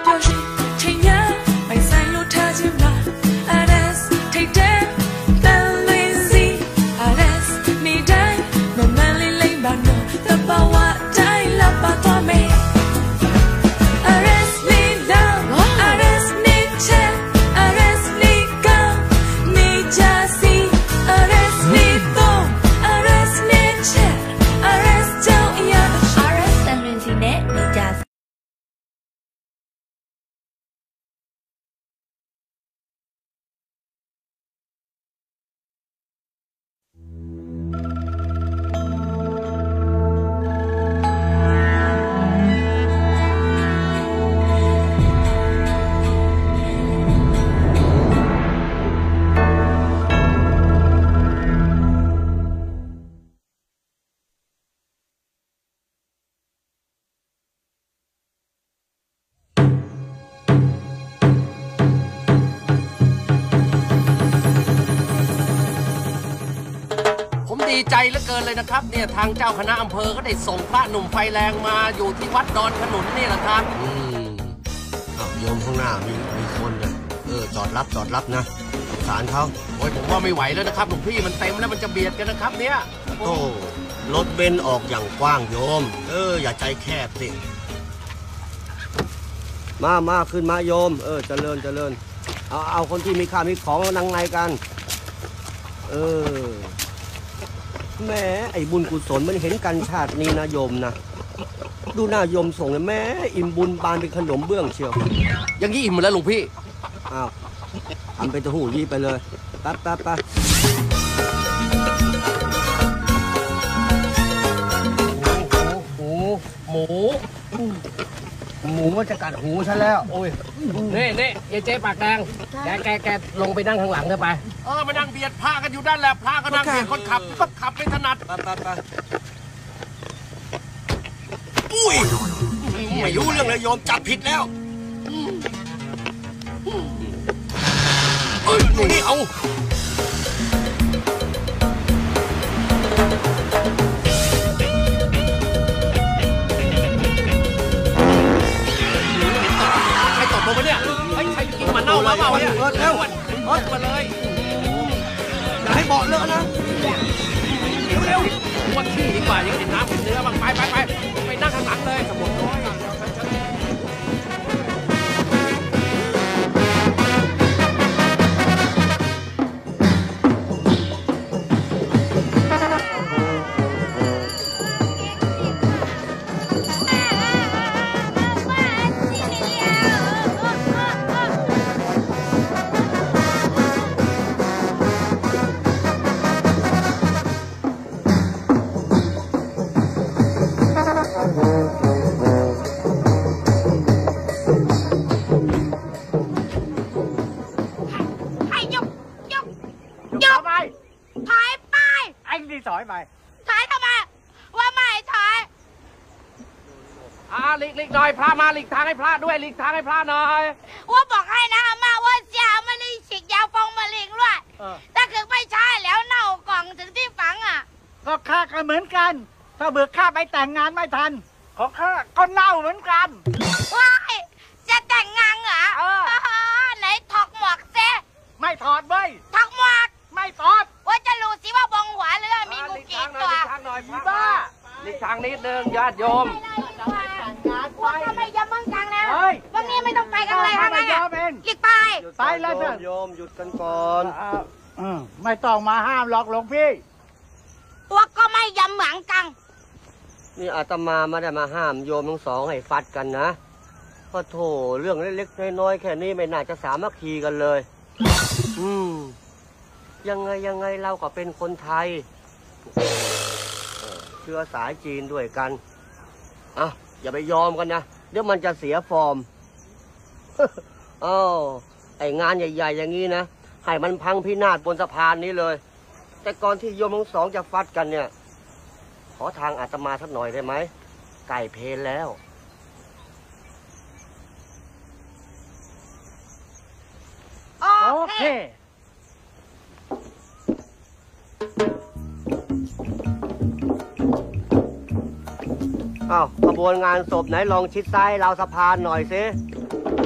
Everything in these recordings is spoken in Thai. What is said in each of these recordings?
ပြောရှင်ချိန်ရပိုင်ဆိုင်လို့ထားခြင်းမှာ RS ထိတ်တဲ့တန်လင်းစီ RS နေတိုင်းမမှန်လေးလိမ့်ပါနော်တဘာဝတိုင်းလာပါသွားမယ် RS နေလောင်း RS နေချက် RS နေကောင်းနေကြစီ RS နေတော့ RS နေချက် RS ကြောင့်ရ RS တန်လင်းစီနဲ့နေကြစီดีใจเหลือเกินเลยนะครับเนี่ยทางเจ้าคณะอำเภอก็ได้ส่งพระหนุ่มไฟแรงมาอยู่ที่วัดดอนขนุนนี่แหละครับโยมข้างหน้ามีคนนะจอดรับนะสงสารเขาโอ้ยผมว่าไม่ไหวแล้วนะครับหลวงพี่มันเต็มแล้วมันจะเบียดกันนะครับเนี่ยโอ้รถเบนซ์ออกอย่างกว้างโยมอย่าใจแคบสิมาขึ้นมาโยมเจริญเอาคนที่มีข้าวมีของนั่งในกันแม่ไอ้บุญกุศลมันเห็นกันชาตินี้นะโยมนะดูหน้าโยมส่งเลยแม่อิ่มบุญบานเป็นขนมเบื้องเชียวอย่างนี้อิ่มแล้วหลวงพี่อ้าวทำเป็นตะหูยี่ไปเลยแป๊บหมูมันจะกัดหูฉันแล้วโอ้ยนี่เจ๊ปากแดงแกลงไปนั่งข้างหลังเถอะไปมานั่งเบียดพระกันอยู่ด้านแหละพระก็นั่งเบียดคนขับก็ขับไม่ถนัดไปอุ้ยไม่รู้เรื่องเลยโยมจับผิดแล้วนี่เอาลงไปเนี่ยใครกินมันเน่าแล้วเปล่าเนี่ยเร็วมาเลยอย่าให้เบาะเลอะนะเร็วว่าขี้ดีกว่ายังเห็นน้ำเห็นเนื้อบ้างไปนั่งข้างหลังเลยสมุนน้อยหลีกหน่อยพระมาหลีกทางให้พระด้วยหลีกทางให้พระหน่อยว่าบอกให้นะมาว่าเสียมาลีฉีกยาฟองมาลิงด้วยถ้าเกิดไม่ใช่แล้วเน่ากล่องถึงที่ฝังอ่ะก็ข้าก็เหมือนกันถ้าเบิกข้าไปแต่งงานไม่ทันของข้าก็เน่าเหมือนกันว้ายจะแต่งงานเหรอไหนถอดหมวกเซ่ไม่ถอดเว้ยถอดหมวกไม่ถอดว่าจะรู้สิว่าบองหัวหรือมีงูกี่ตัวบ้าหลีกทางนิดนึงญาติโยมพวกเราไม่ยอมมึงจังนะวันนี้ไม่ต้องไปกันเลยทางไหนหลีกไปแล้วโยมหยุดกันก่อนไม่ต้องมาห้ามหรอกหลวงพี่ตัวก็ไม่ยอมเหมือนกันนี่อาตมาไม่ได้มาห้ามโยมทั้งสองให้ฟัดกันนะเพราะโถเรื่องเล็กๆน้อยๆแค่นี้ไม่น่าจะสามัคคีกันเลยยังไงเราก็เป็นคนไทยเชื้อสายจีนด้วยกันอย่าไปยอมกันนะเดี๋ยวมันจะเสียฟอร์มไองานใหญ่ๆอย่างนี้นะให้มันพังพินาศบนสะพานนี้เลยแต่ก่อนที่โยมทั้งสองจะฟัดกันเนี่ยขอทางอาตมาสักหน่อยได้ไหมไก่เพลแล้วโอเคขบวนงานศพไหนลองชิดซ้ายราวสะพานหน่อยสิ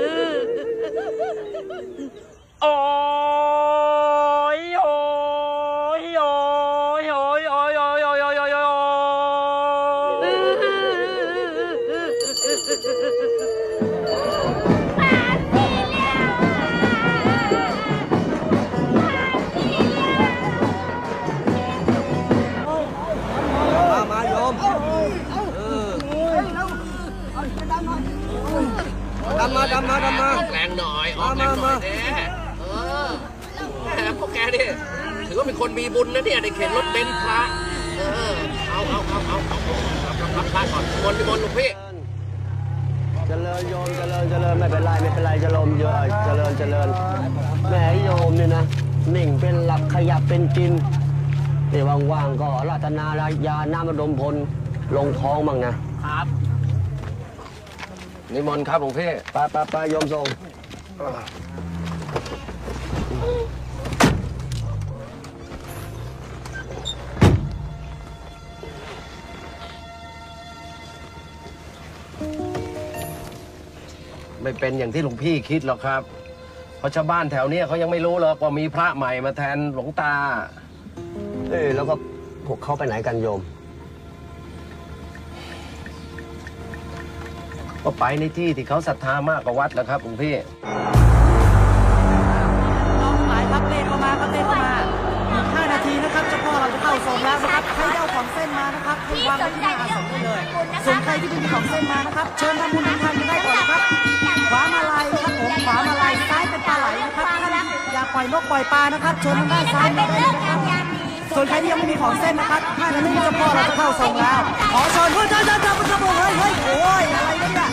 โอ้ยโอ้ยโอ้ยโอ้ยโอ้ยโอ้ยโอ้ยโอ้ยโอ้ยโอ้ยมาโยมดำมาออกแรงหน่อยออกแรงหน่อยเด้แหมพวกแกนี่ถือว่าเป็นคนมีบุญนะเนี่ยได้เข็นรถเบนซ์พระเอารับพระก่อนนิมนต์หลวงพี่เจริญโยมเจริญไม่เป็นไรจะลมเยอะเจริญแม่โยมเนี่ยนะนิ่งเป็นหลับขยับเป็นกินเดี๋ยวว่างๆก็รัตนายาน้ำระดมพลลงท้องมั่งนะครับนิมนต์ครับหลวงพี่ไปโยมทรงไม่เป็นอย่างที่หลวงพี่คิดหรอกครับเพราะชาวบ้านแถวนี้เขายังไม่รู้หรอกว่ามีพระใหม่มาแทนหลวงตาแล้วก็พวกเขาไปไหนกันโยมก็ไปในที่ที่เขาศรัทธามากกว่าวัดแล้วครับหลวงพี่น้องหมายครับเล่นเข้ามาอีก5 นาทีนะครับเจ้าพ่อเราจะเข้าทรงแล้วนะครับใครเอาของเส้นมานะครับคุณวางไว้ที่หน้าอาสมได้เลยส่วนใครที่ไม่มีของเส้นมานะครับเชิญทำบุญทำทานกันได้ก่อนนะครับขวามาลายครับผมขวามาลายซ้ายเป็นปลาไหลนะครับท่านอย่าปล่อยนกปล่อยปลานะครับเชิญทางด้านซ้ายมาได้เลยนะครับส่วนใครที่ยังไม่มีของเส้นนะครับ5 นาทีเจ้าพ่อเราจะเข้าทรงแล้วขอเชิญเฮ้ยโอ้ยอะไรเนี่ย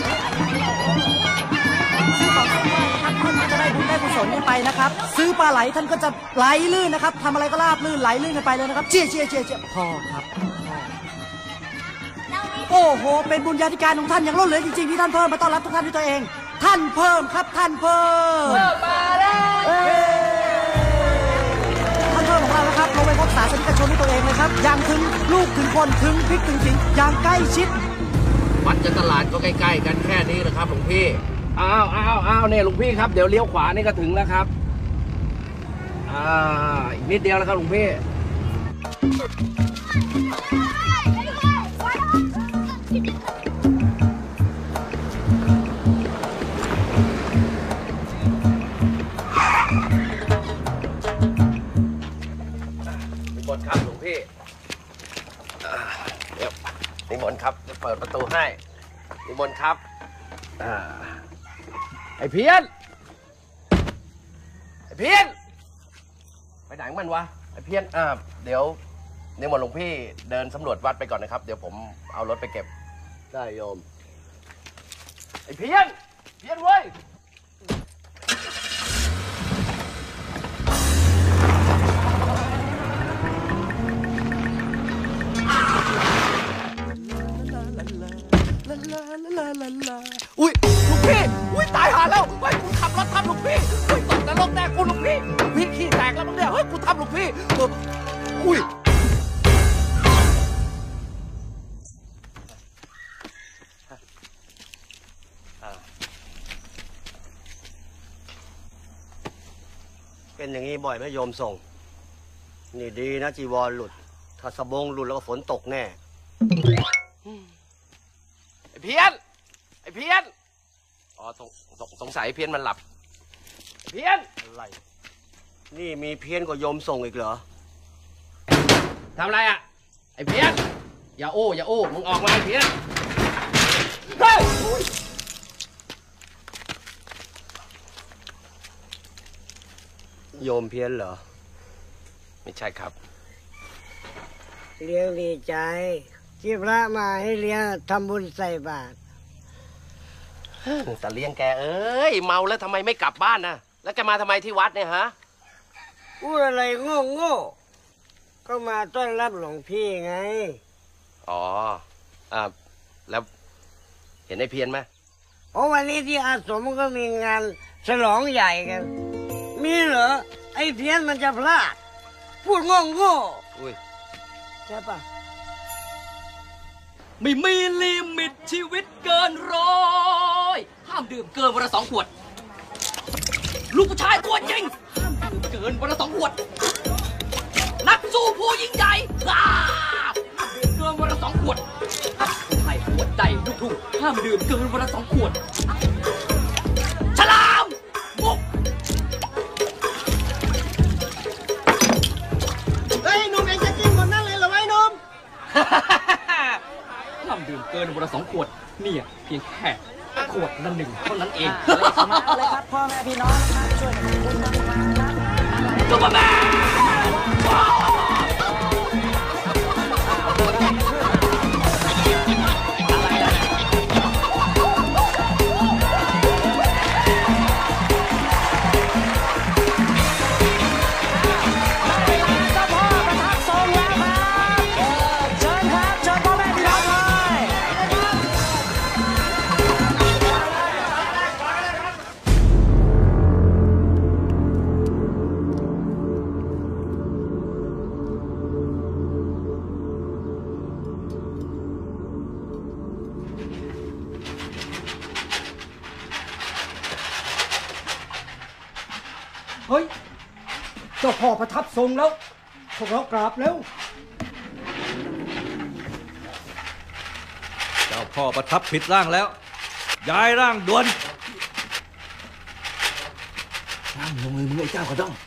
ซื้อของเส้นไหว้นะครับท่านจะได้บุญได้กุศลกันไปนะครับซื้อปลาไหลท่านก็จะไหลลื่นนะครับทำอะไรก็ราบลื่นไหลลื่นกันไปเลยนะครับเจี๊ยพ่อครับโอ้โหเป็นบุญญาธิการของท่านอย่างล้นเหลือจริงๆที่ท่านเพิ่มมาต้อนรับทุกท่านด้วยตัวเองท่านเพิ่มครับท่านเพิ่มมาแล้วท่านเพิ่มของเรานะครับลงไปพบศาสนิกชนด้วยตัวเองเลยครับอย่างถึงลูกถึงคนถึงพริกถึงสิงอย่างใกล้ชิดวัดกับตลาดก็ใกล้ๆกันแค่นี้นะครับหลวงพี่อ้าวเนี่ยหลวงพี่ครับเดี๋ยวเลี้ยวขวานี่ก็ถึงแล้วครับอีกนิดเดียวแล้วครับหลวงพี่นิมนต์ครับหลวงพี่เดี๋ยวนิมนต์ครับจะเปิดประตูให้นิมนต์ครับไอ้เพี้ยนไปไหนมันวะไอ้เพี้ยนเดี๋ยวนิมนต์หลวงพี่เดินสำรวจวัดไปก่อนนะครับเดี๋ยวผมเอารถไปเก็บได้โยมไอ้เพี้ยนเว้ยอุ้ยหลวงพี่อุ้ยตายหาแล้วเฮ้ยคุณขับรถทับหลวงพี่เฮ้ยตกนรกแน่คุณหลวงพี่ขี้แตกแล้วมั้งเนี่ยเฮ้ยคุณทับหลวงพี่อุ้ยเป็นอย่างนี้บ่อยไหมโยมส่งนี่ดีนะจีวรหลุดถ้าสบงหลุดแล้วก็ฝนตกแน่ไอ้เพี้ยนอ๋อสงสัยเพี้ยนมันหลับเพี้ยนอะไรนี่มีเพี้ยนกว่าโยมส่งอีกเหรอทำอะไรอ่ะไอ้เพี้ยนอย่าโอ้มึงออกมาไอ้เพี้ยนโยมเพี้ยนเหรอไม่ใช่ครับเลี้ยงดีใจที่พระมาให้เลี้ยงทำบุญใส่บาตรแต่เลี้ยงแกเอ้ยเมาแล้วทำไมไม่กลับบ้านนะแล้วแกมาทำไมที่วัดเนี่ยฮะพูดอะไรโง่ก็มาต้อนรับหลวงพี่ไงอ๋อแล้วเห็นไอ้เพียนไหมเพราะวันนี้ที่อาสมก็มีงานฉลองใหญ่กันมีเหรอไอ้เพี้ยนมันจะพลาดพูดโง่อุ้ยใช่ปะไม่มีลิมิตชีวิตเกิน100ห้ามดื่มเกินวันละ2 ขวดลูกผู้ชายตัวจริงห้ามดื่มเกินวันละ2 ขวดนักสู้ผู้ยิ่งใหญ่ห้ามดื่มเกินวันละ2 ขวดผู้ชายขวดใดลูกทุ่งห้ามดื่มเกินวันละ2 ขวดฉลามบุกเฮ้ยหนุ่มเองจะกินหมดนั่นเลยเหรอไอ้หนุ่มห้ามดื่มเกินวันละ2 ขวดเนี่ยเพียงแค่ขวดละ1เท่านั้นเองเอาเลยครับพ่อแม่พี่น้องนะครับช่วยกันบุญกันครับซุปเปอร์แมนเฮ้ยเจ้าพ่อประทับทรงแล้วพวกเรากราบแล้วเจ้าพ่อประทับผิดร่างแล้วย้ายร่างด่วนร่างลงมือมึงไอ้เจ้ากระด้อง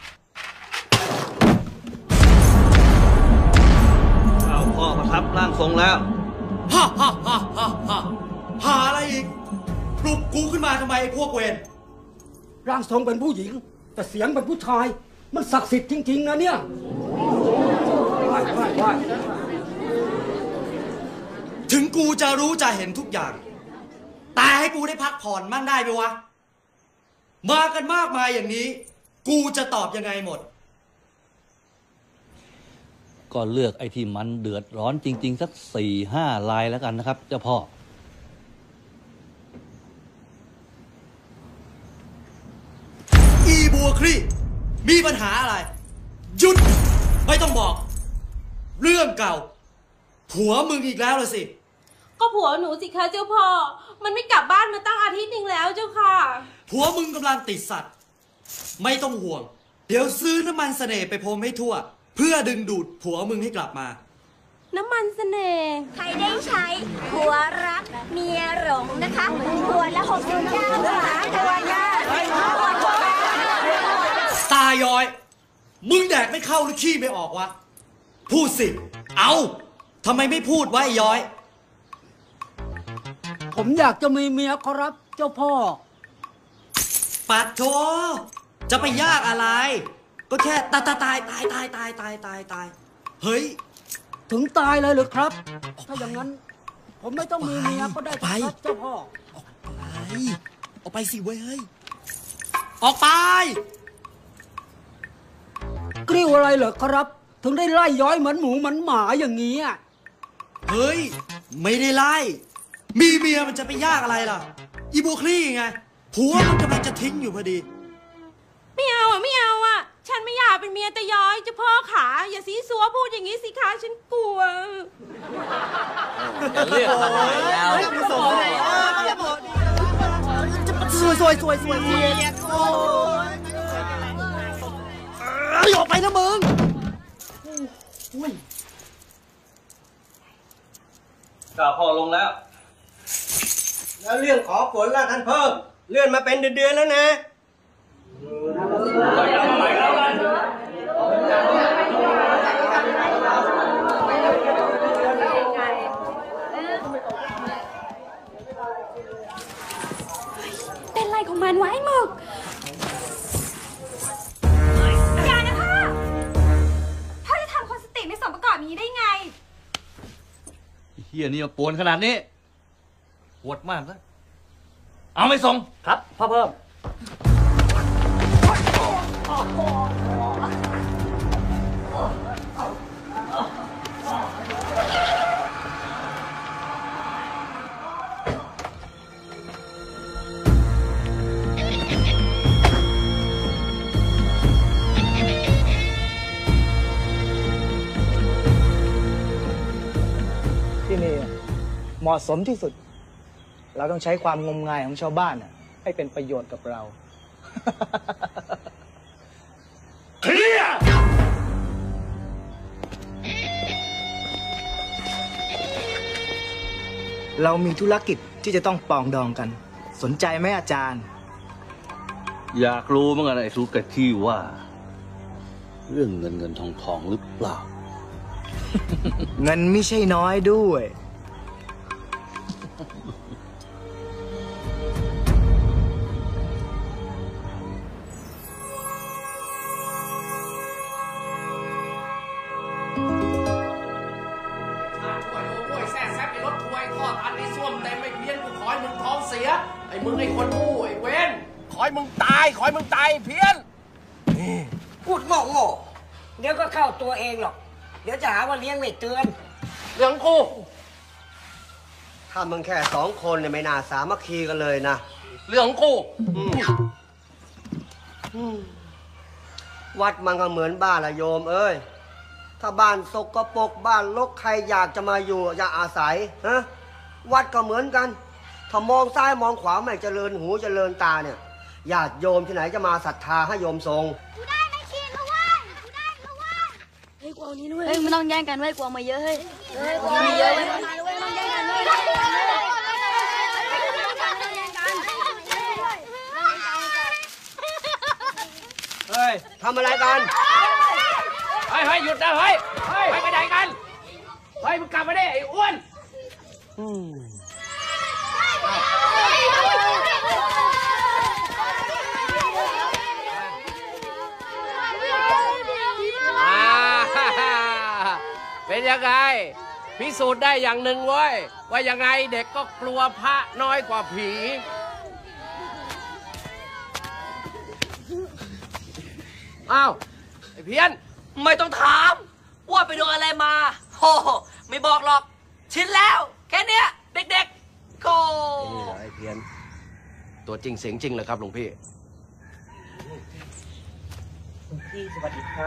เจ้าพ่อประทับร่างทรงแล้วฮ่าหาอะไรอีกปลุกกูขึ้นมาทำไมไอ้พวกเวรร่างทรงเป็นผู้หญิงแต่เสียงเป็นผู้ชายมันศักดิ์สิทธิ์จริงๆนะเนี่ยถึงกูจะรู้จะเห็นทุกอย่างแต่ให้กูได้พักผ่อนมั่งได้ไหมวะมากันมากมายอย่างนี้กูจะตอบยังไงหมดก็เลือกไอ้ที่มันเดือดร้อนจริงๆสัก4-5 ลายแล้วกันนะครับเจ้าพ่ออีบัวคลี่มีปัญหาอะไรหยุดไม่ต้องบอกเรื่องเก่าผัวมึงอีกแล้วเลยสิก็ผัวหนูสิคะเจ้าพ่อมันไม่กลับบ้านมาตั้งอาทิตย์นึงแล้วเจ้าค่ะผัวมึงกำลังติดสัตว์ไม่ต้องห่วงเดี๋ยวซื้อน้ำมันเสน่ห์ไปพรมให้ทั่วเพื่อดึงดูดผัวมึงให้กลับมาน้ำมันเสน่ห์ใครได้ใช้ผัวรักเมียหลงนะคะผัวละ69 บาทตัวนะตาย้อยมึงแดกไม่เข้าหรือขี้ไม่ออกวะพูดสิเอาทำไมไม่พูดวะไอ้ย้อยผมอยากจะมีเมียครับเจ้าพ่อปัดโถจะไปยากอะไรก็แค่ตายเฮ้ยถึงตายเลยหรือครับถ้าอย่างนั้นผมไม่ต้องมีเมียก็ได้ครับเจ้าพ่อออกไปสิเว้ยออกไปกริ้วอะไรเหรอครับถึงได้ไล่ย้อยเหมือนหมูเหมือนหมาอย่างนี้เฮ้ยไม่ได้ไล่มีเมียมันจะไปยากอะไรล่ะอีโบคลี่ไงผัวมันกำลังจะทิ้งอยู่พอดีไม่เอาอ่ะฉันไม่อยากเป็นเมียตะย้อยเจ้าพ่อขาอย่าซีซัวพูดอย่างนี้สิคะฉันกลัวจะเลือกอะไรแล้วสวยออกไปนะมึงข้าพ่อลงแล้วเรื่องขอฝนล่ะท่านเพิ่มเลื่อนมาเป็นเดือนแล้วนะฮียนี่มาป่วนขนาดนี้ปวดมากนะเอาไม่ส่งครับพ่อเพิ่มที่นี่เหมาะสมที่สุดเราต้องใช้ความงมงายของชาวบ้านให้เป็นประโยชน์กับเราเคลียร์เรามีธุรกิจที่จะต้องปองดองกันสนใจไหมอาจารย์อยากรู้เหมือนกันไอ้สุกะที่ว่าเรื่องเงินทองหรือเปล่าเงินไม่ใช่น้อยด้วยแซ่แซ่บไอ้รถถวยทอดอันนี้ส้วมเต็มไม่เพี้ยนกูขอให้มึงท้องเสียไอ้มึงไอ้คนงูไอ้เว้นขอให้มึงตายเพี้ยนพูดโง่เดี๋ยวก็เข้าตัวเองหรอกเดี๋ยวจะหาว่าเลี้ยงไม่เตือนเรื่องกูถ้ามึงแค่2 คนเนี่ยไม่น่าสามัคคีกันเลยนะเรื่องกูวัดมันก็เหมือนบ้านละโยมเอ้ยถ้าบ้านสกปรกบ้านรกใครอยากจะมาอยู่อยากอาศัยฮะวัดก็เหมือนกันถ้ามองซ้ายมองขวาไม่เจริญหูเจริญตาเนี่ยญาติโยมที่ไหนจะมาศรัทธาให้โยมทรงกูได้ไม่ขีดแล้วเว้ยกูได้แล้วเว้ยเฮ้ยกูเอานี้ด้วยเฮ้ยไม่ต้องแย่งกันเว้ยกูเอามาเยอะเฮ้ยกูเอามาเยอะเว้ยไม่ต้องแย่งกันเว้ยเฮ้ยทำอะไรกันเฮ้ยหยุดนะเฮ้ยไปไหนกันเฮ้ยมึงกลับมาดิไอ้อ้วนเป็นยังไงพิสูจน์ได้อย่างหนึ่งเว้ยว่ายังไงเด็กก็กลัวพระน้อยกว่าผีอ้าวไอ้เพี้ยนไม่ต้องถามว่าไปโดนอะไรมาโอ้ไม่บอกหรอกชินแล้วแค่เนี้ยเด็กๆก็นี่เหรอไอ้เพี้ยนตัวจริงเสียงจริงเลยครับหลวงพี่พี่สวัสดีครับ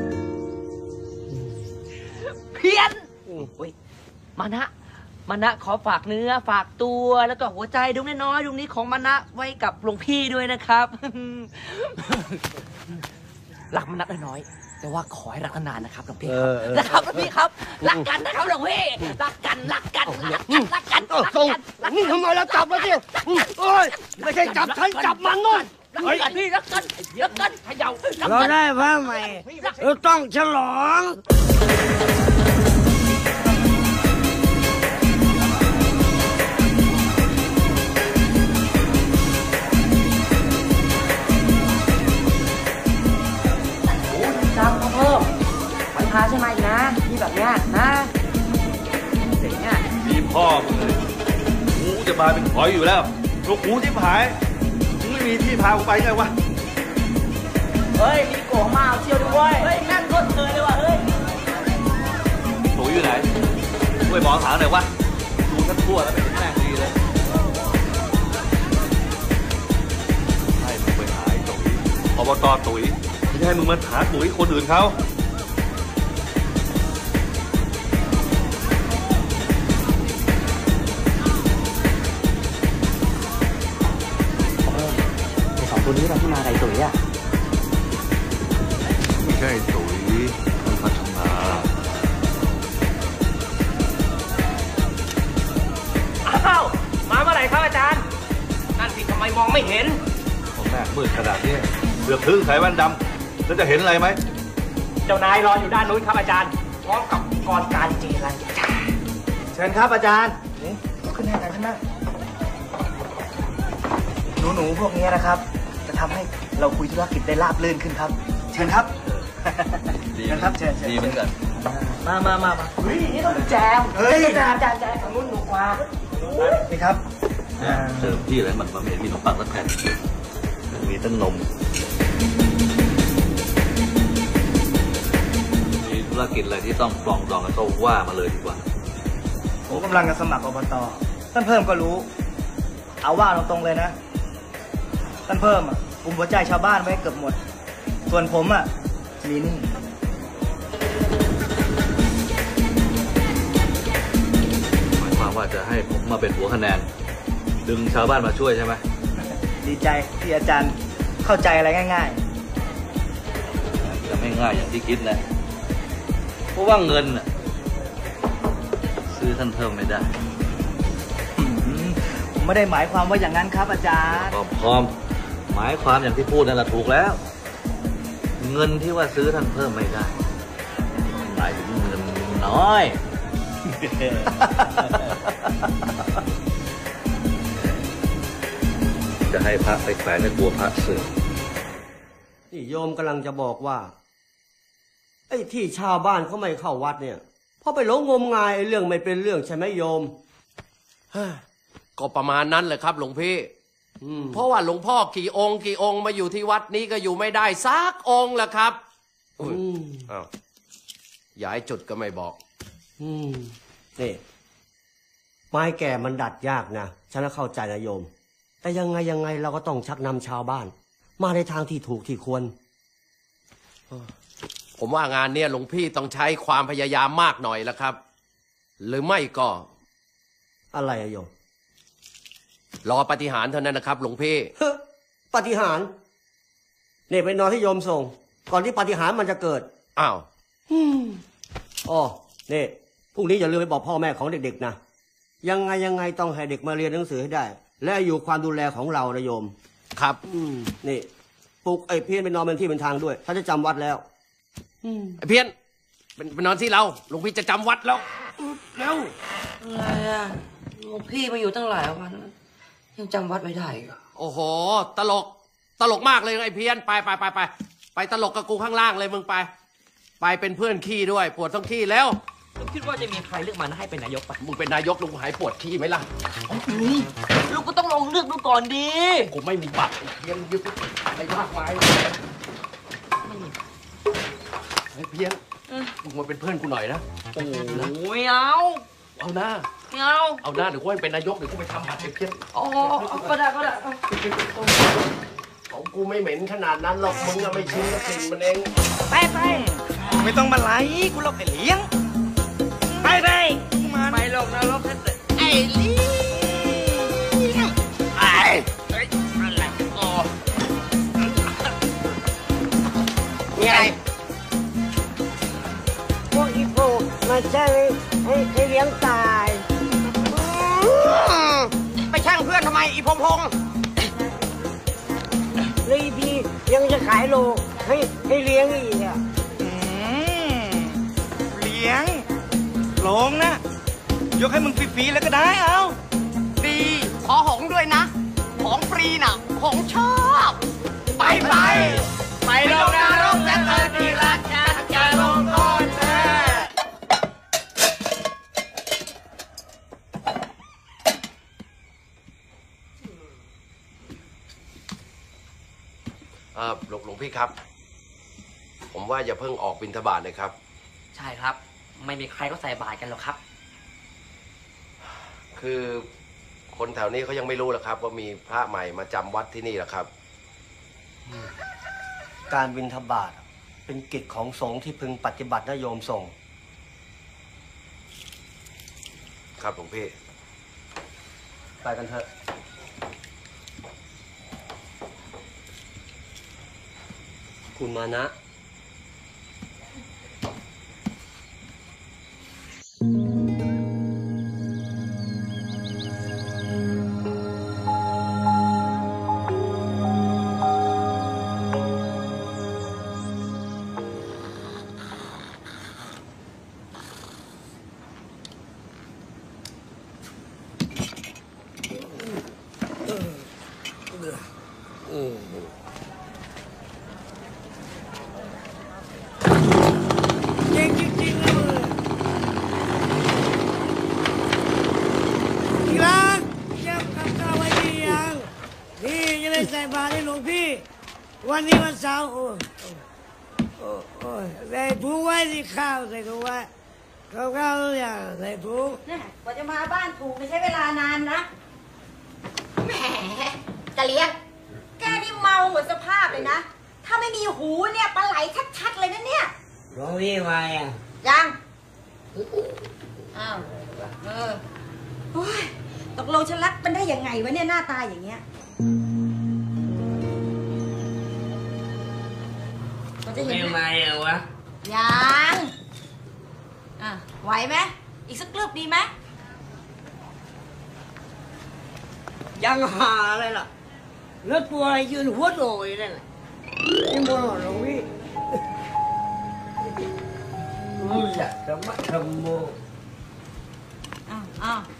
เพี้ยนมานะขอฝากเนื้อฝากตัวแล้วก็หัวใจดวงน้อยๆดวงนี้ของมานะไว้กับหลวงพี่ด้วยนะครับ รักมานะน้อยๆแต่ว่าขอให้รักนานนะครับหลวงพี่นะครับหลวงพี่ครับรักกันนะครับหลวงพี่รักกันส่งนี่ทำไมแล้วจับมาสิโอ้ยไม่ใช่จับฉันจับมันนู่นพี่รักกันเขย่าเราได้พระใหม่เราต้องฉลองจำเขาเพิ่มไว้พาใช่ไหมนะที่แบบเนี้ยนะเจ๋งอ่ะมีพ่อมึงเลยกูจะมาเป็นหอยอยู่แล้วลูกหูที่ผายมึงไม่มีที่พากูไปไงวะเฮ้ยมีโกมาเอาเที่ยวด้วยเฮ้ยแม่งโคตรเธอเลยว่ะเฮ้ยตุ๋ยอยู่ไหนช่วยหมอถามหน่อยวะดูทั้งทั่วแล้วไม่เห็นแม่งดีเลยให้มึงไปหาไอ้ตุ๋ยอบต.ตุ๋ยไม่ให้มึงมาหาตุ๋ยคนอื่นเขา 2 ตัวนี้เราที่มาไก่ตุ๋ยอ่ะไม่ใช่ตุ๋ยมันพัฒนาอ้าวมาเมื่อไหร่ครับอาจารย์นั่นสิทำไมมองไม่เห็นผมแม่มืดขนาดนี้เสือกพึ่งใส่แว่นดำแล้วจะเห็นอะไรไหมเจ้านายรออยู่ด้านนู้นครับอาจารย์พร้อมกับกรการเจรจาเชิญครับอาจารย์นี่ขึ้นให้กันขึ้นนะหนูพวกนี้นะครับจะทำให้เราคุยธุรกิจได้ราบรื่นขึ้นครับเชิญครับดีนะครับเชิญดีเหมือนกันมาเฮ้ยนี่ต้องแจมเฮ้ยแจมทางนู้นหนุกกว่านี่ครับเติมที่อะไรมันมาเห็นมีขนมปังสักแผ่นมีต้นนมมีธุรกิจอะไรที่ต้องปลองดองกันก็ว่ามาเลยดีกว่าผมกำลังจะสมัครอบต.ท่านเพิ่มก็รู้เอาว่าตรงๆเลยนะท่านเพิ่มกุมหัวใจชาวบ้านไว้เกือบหมดส่วนผมมีหนี่หมายความว่าจะให้ผมมาเป็นหัวคะแนนดึงชาวบ้านมาช่วยใช่ไหมดีใจที่อาจารย์เข้าใจอะไรง่ายจะไม่ง่ายอย่างที่คิดนะเพราะว่าเงินน่ะซื้อท่านเพิ่มไม่ได้ๆผมไม่ได้หมายความว่าอย่างนั้นครับอาจารย์พร้อมหมายความอย่างที่พูดนั่นแหละถูกแล้ว เงินที่ว่าซื้อท่านเพิ่มไม่ได้หมายถึงเงินน้อย จะให้พระไปแขวนในตัวพระเสือนี่โยมกำลังจะบอกว่าไอ้ที่ชาวบ้านเขาไม่เข้าวัดเนี่ยเพราะไปหลงงมงายเรื่องไม่เป็นเรื่องใช่ไหมโยมก็ประมาณนั้นแหละครับหลวงพี่เพราะว่าหลวงพ่อกี่องค์มาอยู่ที่วัดนี้ก็อยู่ไม่ได้สักองค์แหละครับอ้าวย้ายจุดก็ไม่บอกนี่ไม้แก่มันดัดยากนะฉันเข้าใจนะโยมแต่ยังไงเราก็ต้องชักนำชาวบ้านมาในทางที่ถูกที่ควรผมว่างานเนี้ยหลวงพี่ต้องใช้ความพยายามมากหน่อยละครับหรือไม่ก็อะไรโยมรอปาฏิหาริย์เท่านั้นนะครับหลวงพี่ปาฏิหาริย์เนี่ยไปนอนที่โยมส่งก่อนที่ปาฏิหาริย์มันจะเกิดอ้าวอ๋อนี่พรุ่งนี้อย่าลืมไปบอกพ่อแม่ของเด็กๆนะยังไงต้องให้เด็กมาเรียนหนังสือให้ได้และอยู่ความดูแลของเรานะโยมครับนี่ปลุกไอ้เพี้ยนไปนอนเป็นที่เป็นทางด้วยถ้าจะจำวัดแล้วไอ้เพี้ยนเป็นนอนที่เราหลวงพี่จะจำวัดแล้วเร็วอะไรหลวงพี่มาอยู่ตั้งหลายวันยังจำวัดไม่ได้ก็โอ้โหตลกมากเลยไอ้เพี้ยนไปตลกกับกูข้างล่างเลยมึงไปเป็นเพื่อนขี้ด้วยปวดท้องขี้แล้วลุงคิดว่าจะมีใครเลือกมันให้เป็นนายกปะมึงเป็นนายกลุงหายปวดขี้ไหมล่ะลูกก็ต้องลองเลือกดูก่อนดีกูไม่มีบัตรเพี้ยนยึดอะไรมากมายไอ้เพี้ยนมึงมาเป็นเพื่อนกูหน่อยนะโอ้ยเอาหน้าเอาหน้าเดี๋ยวกูเป็นนายกเดี๋ยวกูไปทำบัตรไอ้เพี้ยนก็ได้ของกูไม่เหม็นขนาดนั้นหรอกมึงอะไม่ชินกับกลิ่นมันเองไปไม่ต้องมาไล่กูหรอกไอ้เลี้ยงไปลงนรกไอ้เลี้ยงอะไรอ๋อไงพวกอีโก้มาแช่งให้เลี้ยงตายไปแช่งเพื่อนทำไมอีพงเลยพี่ยังจะขายโลให้เลี้ยงอีกเลี้ยงโลงนะยกให้มึงฟรีๆแล้วก็ได้เอาฟรีขอหงด้วยนะของฟรีน่ะของชอบไปลงนรกแต่เธอที่รักจะลงโทษแน่หลวงพี่ครับผมว่าอย่าเพิ่งออกบิณฑบาตเลยครับใช่ครับไม่มีใครก็ใส่บาตรกันหรอกครับคือคนแถวนี้เขายังไม่รู้หรอกครับว่ามีพระใหม่มาจำวัดที่นี่หรอกครับการบิณฑบาตเป็นกิจของสงฆ์ที่พึงปฏิบัตินะโยมสงฆ์ครับหลวงพี่ไปกันเถอะคุณมานะข้าวใส่ถุงไว้ข้าวอย่างใส่ถุงกว่าจะมาบ้านถูกไม่ใช้เวลานานนะแหมจะเลี้ยงแกนี่เมาหมดสภาพเลยนะถ้าไม่มีหูเนี่ยปลาไหลชัดๆเลยนะเนี่ยหลวงพี่มาอ่ะยังอ้าวโอ้ยตกลงฉันรักมันได้ยังไงวะเนี่ยหน้าตาอย่างเงี้ยมันจะเห็นไม่มาอ่ะวะยังไหวไหมอีกสักกลึบดีไหมยังหาอะไรล่ะแล้วตัวอะไรยืนหัวโตอยู่นั่นน่ะนี่มันหลวงพี่รู้จักธรรมะธรรมโมอ้าว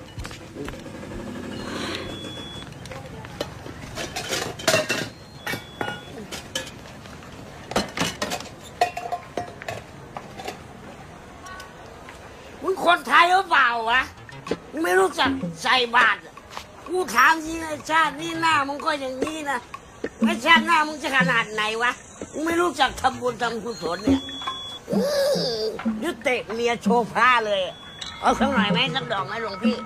มึงคนไทยหรือเปล่าวะมึงไม่รู้จักใส่บาตรกูถามจริงไอ้ชาตินี้หน้ามึงก็อย่างนี้นะไอ้ชาติหน้ามึงจะขนาดไหนวะมึงไม่รู้จักทำบุญทำกุศลเนี่ยยึดเตะเมียโชว์ผ้าเลยเอาสักหน่อยไหมสักดอกไหมหลวงพี่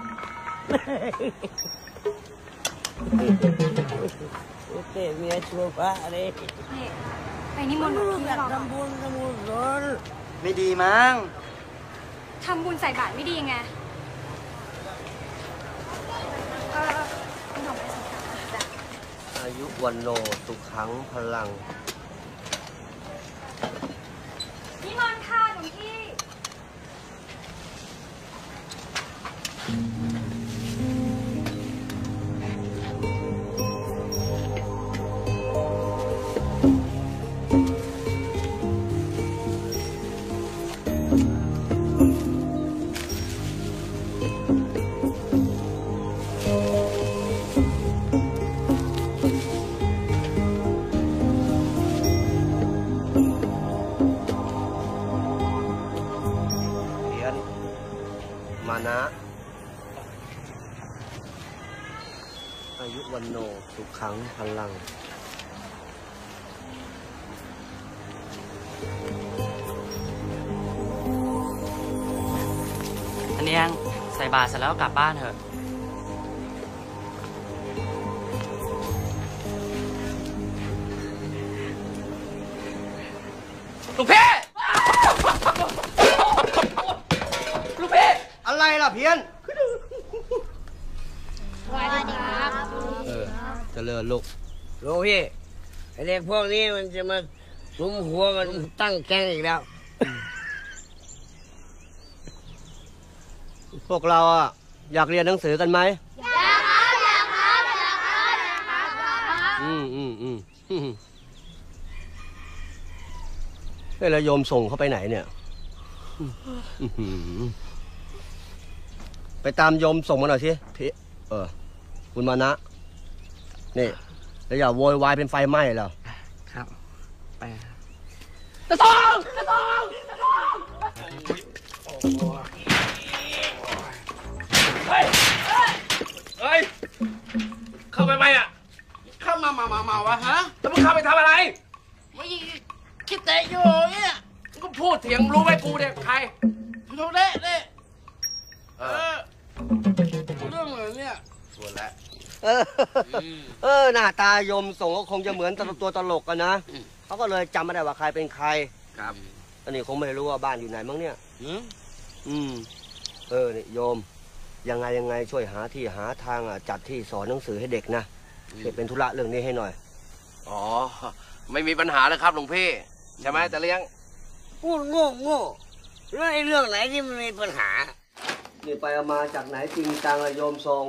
ยึดเตะเมียโชว์ผ้าเลยไปนิมนต์หลวงพี่หรอกทำบุญทำกุศลไม่ดีมั้งทำบุญใส่บาตรไม่ดีไงคุณหลวงไปสงสารจ้ะอายุวันโนสุขังพลังนิมนต์ค่ะหลวงพี่มานะอายุวันโนสุขังพลังอันนี้ยังใส่บาตรเสร็จแล้วกลับบ้านเถอะลูกพี่ลูกพี่อะไรล่ะเพี้ยนสวัสดีครับเจริญลูกหลวงพี่ไอเด็กพวกนี้มันจะมาสุมหัวกันตั้งแก๊งอีกแล้วพวกเราอะอยากเรียนหนังสือกันไหมอยากครับเฮ้ยแล้วโยมส่งเขาไปไหนเนี่ยไปตามโยมส่งมาหน่อยสิพี่คุณมานะนี่แล้วอย่าโวยวายเป็นไฟไหม้แล้วครับไปตะทองเฮ้ยเข้าไปไหมอ่ะเข้ามาวะฮะแล้วมึงเข้าไปทำอะไรไม่คิดเตะอยู่เนี่ยก็พูดเถียงรู้ไหมกูเนี่ยใครเขาเละเรื่องอะไรเนี่ยส่วนแล้วหน้าตาโยมส่งก็คงจะเหมือนตัวตลกกันนะเขาก็เลยจำไม่ได้ว่าใครเป็นใครครับอันนี้คงไม่รู้ว่าบ้านอยู่ไหนมั้งเนี่ยนี่โยมยังไงช่วยหาที่หาทางจัดที่สอนหนังสือให้เด็กนะเป็นธุระเรื่องนี้ให้หน่อยอ๋อไม่มีปัญหาเลยครับหลวงพี่ใช่ไหมแต่เลี้ยงพูดโง่แล้วไอ้เรื่องไหนที่มันมีปัญหานี่ไปเอามาจากไหนจริงจังโยมทรง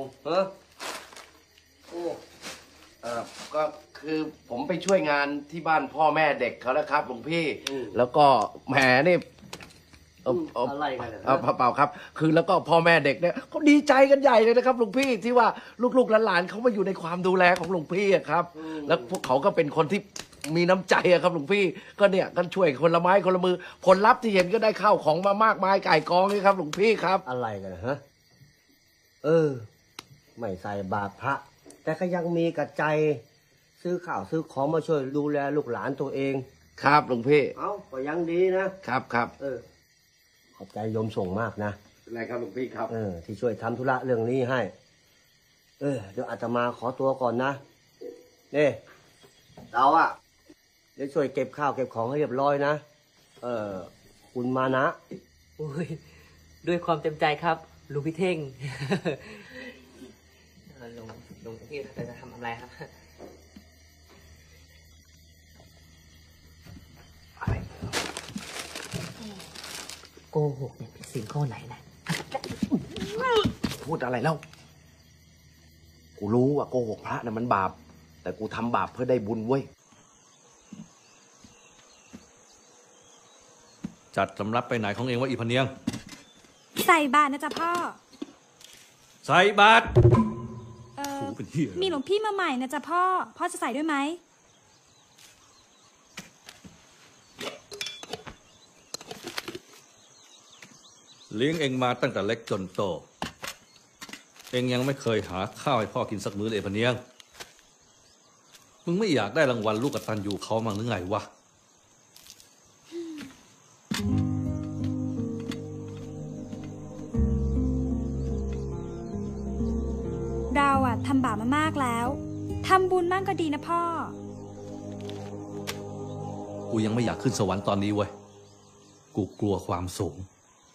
ก็คือผมไปช่วยงานที่บ้านพ่อแม่เด็กเขาแล้วครับหลวงพี่แล้วก็แหมนี่อะไรกันเปล่าครับคือแล้วก็พ่อแม่เด็กเนี่ยเขาดีใจกันใหญ่เลยนะครับหลวงพี่ที่ว่าลูกๆหลานๆเขามาอยู่ในความดูแลของหลวงพี่ครับแล้วพวกเขาก็เป็นคนที่มีน้ำใจครับหลวงพี่ก็เนี่ยกันช่วยคนละไม้คนละมือผลลัพธ์ที่เห็นก็ได้ข้าวของมามากมายไก่กองนี่ครับหลวงพี่ครับอะไรกันฮะไม่ใส่บาตรพระแต่ก็ยังมีกระใจซื้อข้าวซื้อของมาช่วยดูแลลูกหลานตัวเองครับหลวงพี่ก็ยังดีนะครับขอบใจโยมส่งมากนะอะไรครับหลวงพี่ครับที่ช่วยทำธุระเรื่องนี้ให้ เดี๋ยวอาตมาขอตัวก่อนนะนี่เราอะเดี๋ยวช่วยเก็บข้าวเก็บของให้เรียบร้อยนะคุณมานะด้วยความเต็มใจครับลุงพี่เท่งลุงพี่จะทำอะไรครับโกหกเนี่ยเป็นสิ่งข้อไหนนะพูดอะไรเล่ากูรู้ว่าโกหกพระน่ะมันบาปแต่กูทำบาปเพื่อได้บุญเว้ยจัดสำรับไปไหนของเองว่าอีพเนียงใส่บาตรนะจ๊ะพ่อใส่บาตรมีหลวงพี่มาใหม่นะจ๊ะพ่อจะใส่ด้วยไหมเลี้ยงเองมาตั้งแต่เล็กจนโตเองยังไม่เคยหาข้าวให้พ่อกินสักมื้อเลยพเนียงมึงไม่อยากได้รางวัลลูกกตัญญูเขามั่งหรือไงวะเราอะทำบาปมามากแล้วทำบุญมั่งก็ดีนะพ่อกูยังไม่อยากขึ้นสวรรค์ตอนนี้เว้ยกูกลัวความสูง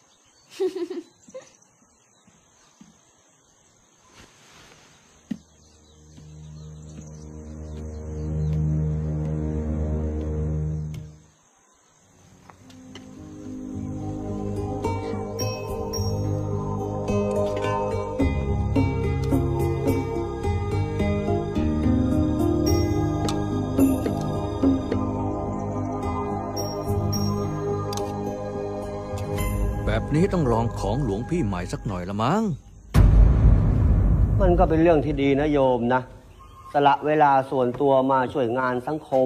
แบบนี้ต้องลองของหลวงพี่ใหม่สักหน่อยละมั้งมันก็เป็นเรื่องที่ดีนะโยมนะสละเวลาส่วนตัวมาช่วยงานสังคม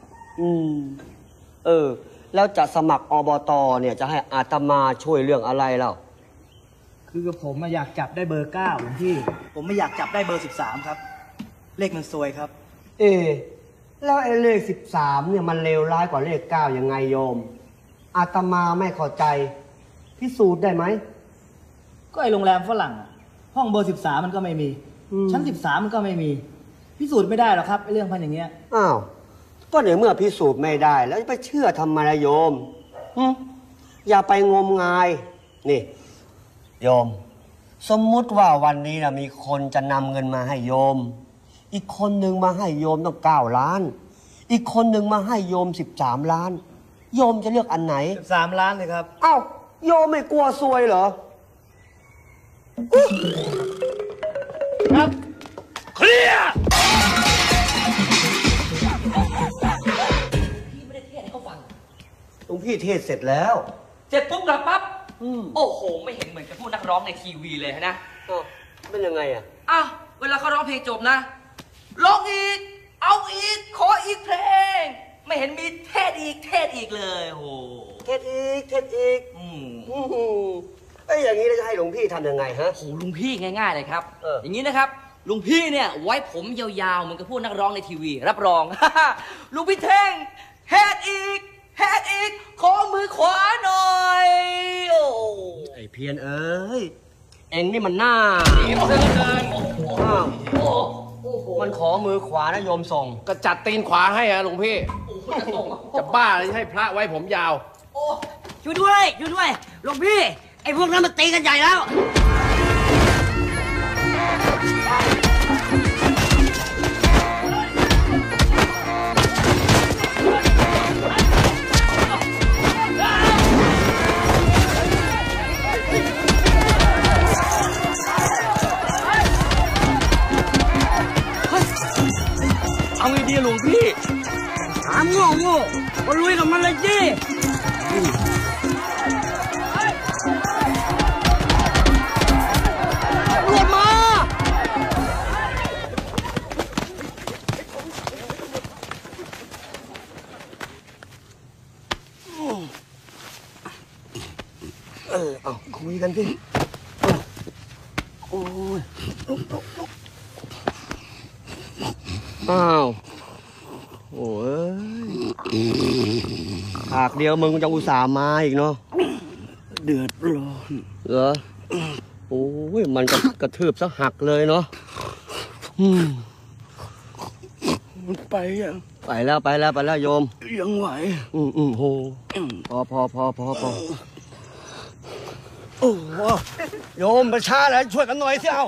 แล้วจะสมัครอบตเนี่ยจะให้อาตมาช่วยเรื่องอะไรเล่าคือผมอยากจับได้เบอร์ 9หลวงพี่ผมไม่อยากจับได้เบอร์ 13ครับเลขมันซวยครับแล้วไอ้เลข13เนี่ยมันเลวร้ายกว่าเลข9ยังไงโยมอาตมาไม่เข้าใจพิสูจน์ได้ไหมก็ไอโรงแรมฝรั่งห้องเบอร์13มันก็ไม่มีชั้น13มันก็ไม่มีพิสูจน์ไม่ได้หรอกครับไอเรื่องพันอย่างเงี้ยอ้าวก็ในเมื่อพิสูจน์ไม่ได้แล้วจะไปเชื่อทำไมล่ะโยมอย่าไปงมงายนี่โยมสมมุติว่าวันนี้นะมีคนจะนำเงินมาให้โยมอีกคนหนึ่งมาให้โยมต้อง9 ล้านอีกคนหนึ่งมาให้โยม13 ล้านโยมจะเลือกอันไหน 13 ล้านเลยครับอ้าวโยมไม่กลัวซวยเหรอครับเคลียร์พี่ไม่ได้เทศให้เขาฟังหลวงพี่เทศเสร็จแล้วเสร็จปุ๊บกลับปั๊บโอ้โหไม่เห็นเหมือนกับพวกนักร้องในทีวีเลยนะเป็นยังไงเวลาเขาร้องเพลงจบนะร้องอีกเอาอีกขออีกเพลงไม่เห็นมีเทศอีกเลยโอ้เทศอีกอย่างนี้เราจะให้หลวงพี่ทำยังไงฮะโหลุงพี่ง่ายๆเลยครับอย่างนี้นะครับลุงพี่เนี่ยไว้ผมยาวๆเหมือนกับพวกนักร้องในทีวีรับรองลุงพี่เท่งเฮ็ดอีกขอมือขวาหน่อยโอ้ไอเพียรเอ้ยเอ็งนี่มันหน้ามันขอมือขวานะโยมส่งก็จัดตีนขวาให้หลวงพี่จะบ้าเลยให้พระไว้ผมยาวช่วยด้วยหลวงพี่ไอ้พวกนั้นมันตีกันใหญ่แล้วเอาไงดีหลวงพี่ถามโง่ก็ลุยกับมันเลยสิหลุดมาเอาคุยกันสิโอ้ยอ้าวโอ้ยหากเดียวมึงจะอุตส่าห์มาอีกเนาะเดือดร้อนเหรอโอ้ยมันกระทืบซะหักเลยเนาะมันไปยังไปแล้วโยมยังไหวโหพอโอ้โยมประชาแล้วช่วยกันหน่อยสิเอา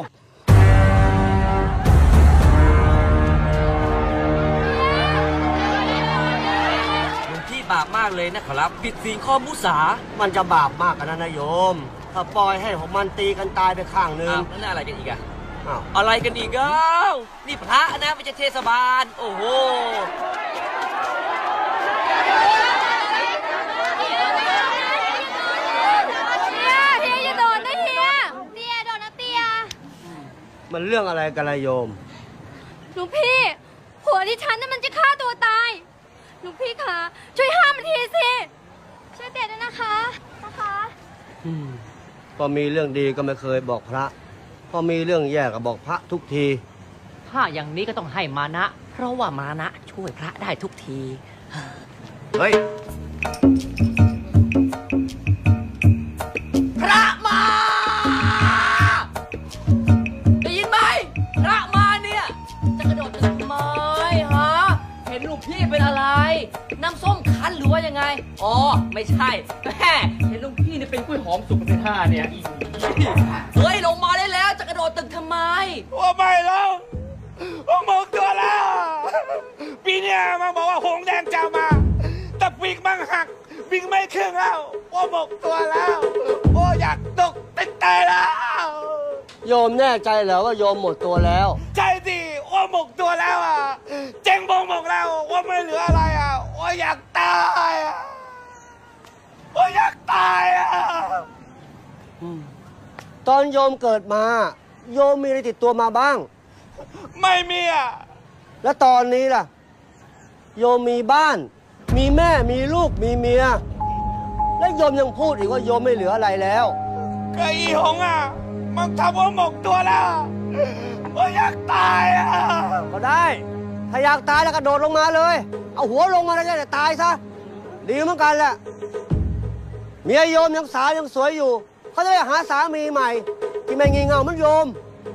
พี่บาปมากเลยนะครับผิดศีลข้อมุสามันจะบาปมากกันนะโยมถ้าปล่อยให้ของมันตีกันตายไปข้างนึงนั่นอะไรกันอีกอะอะไรกันอีกนี่พระนะไม่ใช่เทศบาลโอ้โหเฮียอย่าโดนนะเฮียเตี้ยโดนนะเตี้ยมันเรื่องอะไรกันล่ะโยมหลวงพี่ผัวดิฉันน่ะมันจะฆ่าตัวตายหลวงพี่คะช่วยห้ามมันทีสิช่วยเตี้ยด้วยนะคะพอมีเรื่องดีก็ไม่เคยบอกพระพอมีเรื่องแย่ก็บอกพระทุกทีถ้าอย่างนี้ก็ต้องให้มานะเพราะว่ามานะช่วยพระได้ทุกทีเฮ้ยพระมาได้ยินไหมพระมาเนี่ยจะกระโดดตึกไม้ฮะเห็นลูกพี่เป็นอะไรน้ำส้มคั้นหรือว่ายังไงอ๋อไม่ใช่แม่เห็นลูกพี่นี่เป็นกล้วยหอมสุกเป็นท่าเนี่ยเฮ้ยลงมาได้แล้วจะกระโดดตึกทำไมว่าไม่แล้วว่าหมกตัวแล้วปีนี้มันบอกว่าหงแดงจะมาแต่ปีกมันหักปีกไม่ขึ้นแล้วว่าหมกตัวแล้วว่าอยากตกติดตายแล้วโยมแน่ใจเหรอว่าโยมหมดตัวแล้วใช่สิว่าหมกตัวแล้วอ่ะเจ๊งบงหมกแล้วว่าไม่เหลืออะไรอ่ะว่าอยากตายอ่ะว่าอยากตายอ่ะตอนโยมเกิดมาโยมมีอะไรติดตัวมาบ้างไม่มีอ่ะแล้วตอนนี้ล่ะโยมมีบ้านมีแม่มีลูกมีเมียและโยมยังพูดอีกว่าโยมไม่เหลืออะไรแล้วก็อีหงอ่ะมันทำว่าหมกตัวแล้วว่าอยากตายอ่ะก็ได้ถ้าอยากตายแล้วกระโดดลงมาเลยเอาหัวลงมาแล้วจะตายซะดีเหมือนกันแหละเมียโยมยังสาวยังสวยอยู่เขาจะได้หาสามีใหม่ที่ไม่งี่เง่าเหมือนโยม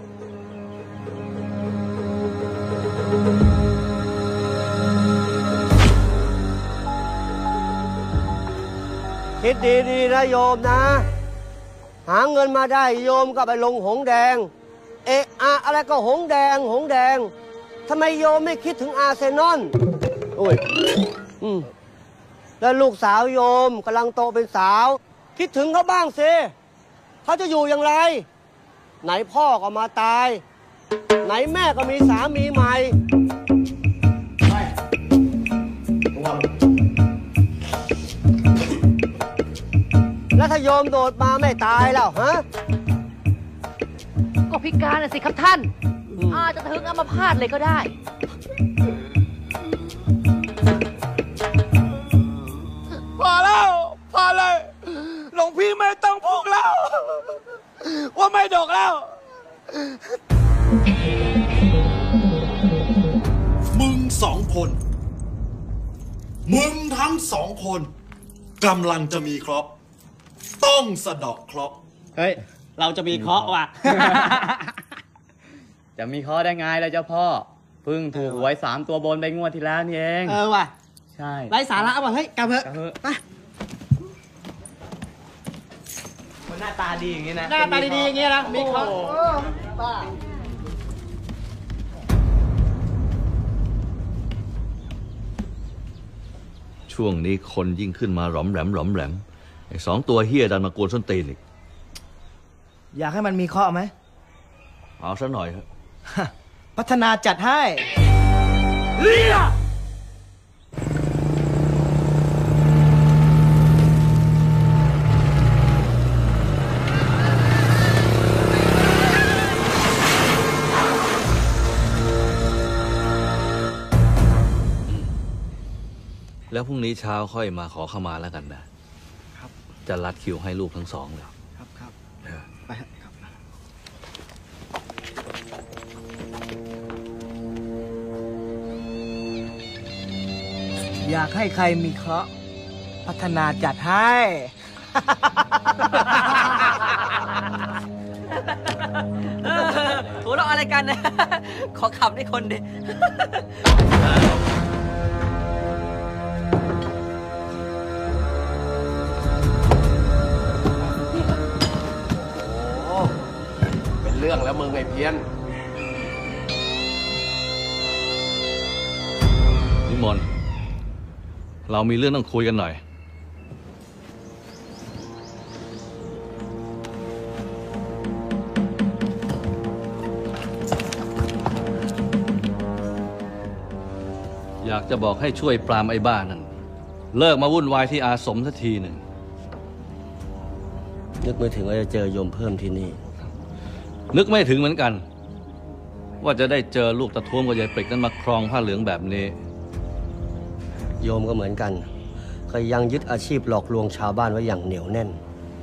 คิดดีๆนะโยมนะหาเงินมาได้โยมก็ไปลงหงแดงอะไรก็หงแดงทำไมโยมไม่คิดถึงอาร์เซนอลโอ้ยแล้วลูกสาวโยมกำลังโตเป็นสาวคิดถึงเขาบ้างสิเขาจะอยู่อย่างไรไหนพ่อก็มาตายไหนแม่ก็มีสามีใหม่แล้วถ้าโยมโดดมาไม่ตายแล้วฮะก็พิการน่ะสิครับท่านอาจจะถึงอัมพาตเลยก็ได้พอเลยหลวงพี่ไม่ต้องพูดแล้วว่าไม่ดกแล้วมึงสองคนมึงทั้งสองคนกำลังจะมีเคราะห์ต้องสะเดาะเคราะห์เฮ้ยเราจะมีเคราะห์ว่ะจะมีเคราะห์ได้ไงล่ะเจ้าพ่อเพิ่งถูกหวย3 ตัวบนไปงวดที่แล้วนี่เองว่ะใช่ไร้สาระว่ะเฮ้ยกลับเถอะไปมันหน้าตาดีอย่างงี้นะหน้าตาดีๆอย่างงี้นะมีเคราะห์ป้าช่วงนี้คนยิ่งขึ้นมาหลอมแหลมไอ้2 ตัวเฮียดันมากวนส้นตีนอีกอยากให้มันมีเคราะห์ไหมเอาซะหน่อยครับพัฒนาจัดให้เรียแล้วพรุ่งนี้เช้าค่อยมาขอเข้ามาแล้วกันนะครับจะรัดคิวให้ลูกทั้ง2เลยครับไปครับอยากให้ใครมีเคราะห์พัฒนาจัดให้หัวเราะอะไรกันนะขอขำให้คนดิเป็นเรื่องแล้วมึงไอ้เพี้ยนนิมนต์เรามีเรื่องต้องคุยกันหน่อยอยากจะบอกให้ช่วยปรามไอ้บ้านั่นเลิกมาวุ่นวายที่อาสมสักทีหนึ่งนึกไม่ถึงว่าจะเจอโยมเพิ่มที่นี่นึกไม่ถึงเหมือนกันว่าจะได้เจอลูกตะท้วมกับยายปริกนั้นมาครองผ้าเหลืองแบบนี้โยมก็เหมือนกันก็ยังยึดอาชีพหลอกลวงชาวบ้านไว้อย่างเหนียวแน่น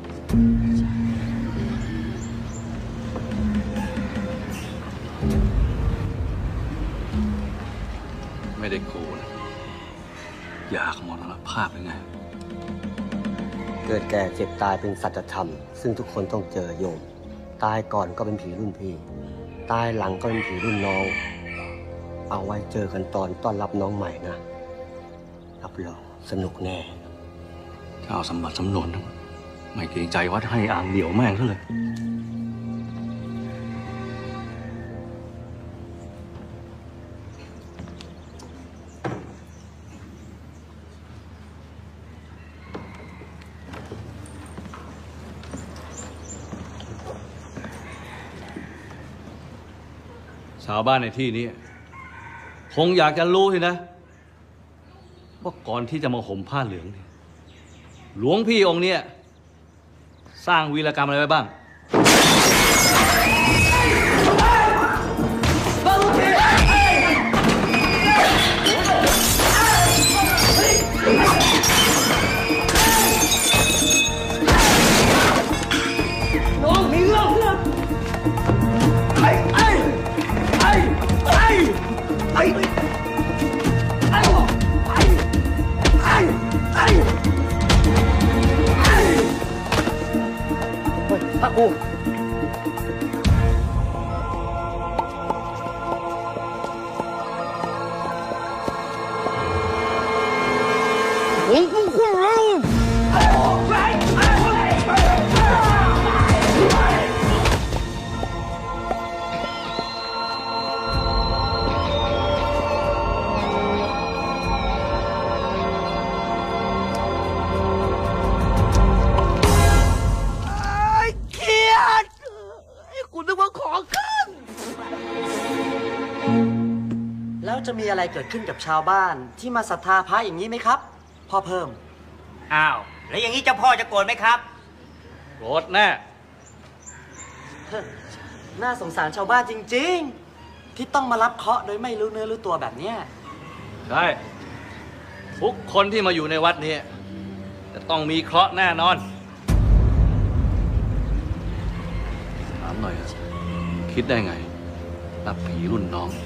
ไม่ได้ขู่นะอยากมรณภาพหรือไงเกิดแก่เจ็บตายเป็นสัจธรรมซึ่งทุกคนต้องเจอโยมตายก่อนก็เป็นผีรุ่นพี่ตายหลังก็เป็นผีรุ่นน้องเอาไว้เจอกันตอนต้อนรับน้องใหม่นะรับรองสนุกแน่เจ้าสมบัติสำนวนไม่เกรงใจวัดให้อ่างเดี่ยวแม่งซะเลยชาวบ้านในที่นี้คงอยากจะรู้สินะว่าก่อนที่จะมาห่มผ้าเหลืองเนี่ยหลวงพี่องค์เนี่ยสร้างวีรกรรมอะไรไว้บ้างน้องมีเรื่องพระกูจะมีอะไรเกิดขึ้นกับชาวบ้านที่มาศรัทธาพระอย่างนี้ไหมครับพ่อเพิ่มอ้าวแล้วอย่างนี้เจ้าพ่อจะโกรธไหมครับโกรธแน่น่าสงสารชาวบ้านจริงๆที่ต้องมารับเคราะห์โดยไม่รู้เนื้อรู้ตัวแบบนี้ใช่ทุกคนที่มาอยู่ในวัดนี้จะต้องมีเคราะห์แน่นอนถามหน่อยคิดได้ไงรับผีรุ่นน้อง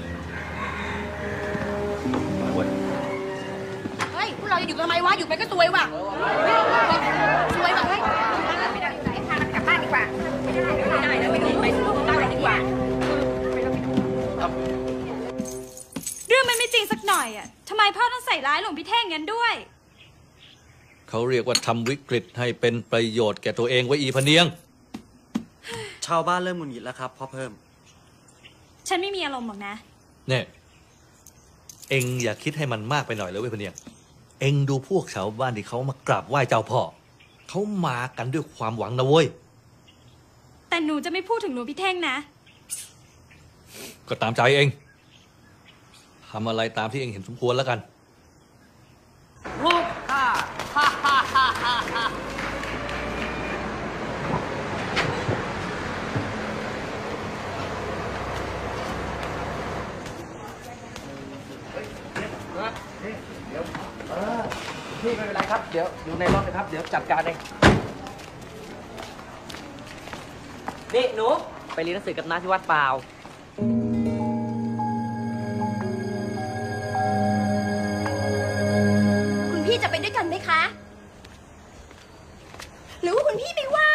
เฮ้ยพวกเราจะอยู่ทำไมวะอยู่ไปก็ซวยว่ะซวยว่ะเฮ้ยไม่ได้อยู่ไหนพามันกลับบ้านดีกว่าไม่ได้แล้วไปดูไปเล่าอะไรดีกว่าเรื่องมันไม่จริงสักหน่อยอ่ะทำไมพ่อต้องใส่ร้ายหลวงพี่เท่งงั้นด้วยเขาเรียกว่าทำวิกฤตให้เป็นประโยชน์แก่ตัวเองไว้อีพเนียงชาวบ้านเริ่มหงุดหงิดแล้วครับพ่อเพิ่มฉันไม่มีอารมณ์หรอกนะเนี่ยเอ็งอย่าคิดให้มันมากไปหน่อยเลยเว้ยพเนียงเอ็งดูพวกชาวบ้านที่เขามากราบไหว้เจ้าพ่อเขามากันด้วยความหวังนะเว้ยแต่หนูจะไม่พูดถึงหลวงพี่เท่งนะก็ตามใจเอ็งทำอะไรตามที่เอ็งเห็นสมควรแล้วกันลูกพี่ไม่เป็นไรครับเดี๋ยวอยู่ในรถนะครับเดี๋ยวจัดการเองนี่หนูไปเรียนหนังสือกับน้าที่วัดเปล่าคุณพี่จะไปด้วยกันไหมคะหรือว่าคุณพี่ไม่ว่า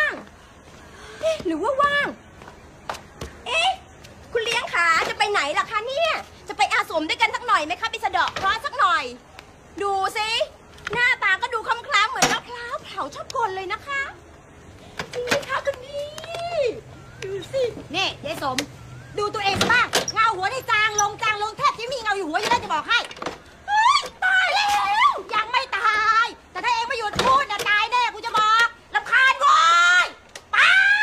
รือว่าว่าง เอ๊ะคุณเลี้ยงขาจะไปไหนล่ะคะเนี่ยจะไปอาสมด้วยกันสักหน่อยไหมคะไปสะเดาะเคราะห์สักหน่อย ดูสิหน้าตาก็ดูคล้ำๆเหมือนมะพร้าวเผาชอบกลเลยนะคะจริงไหมคะคุณพี่ดูสินี่ยายสมดูตัวเองบ้างเงาหัวได้จางลงแทบจะมีเงาอยู่หัวอยู่แล้วจะบอกให้เฮ้ยตายแล้วยังไม่ตายแต่ถ้าเองไม่หยุดพูดนะตายแน่กูจะบอกรำคาญโว้ยไป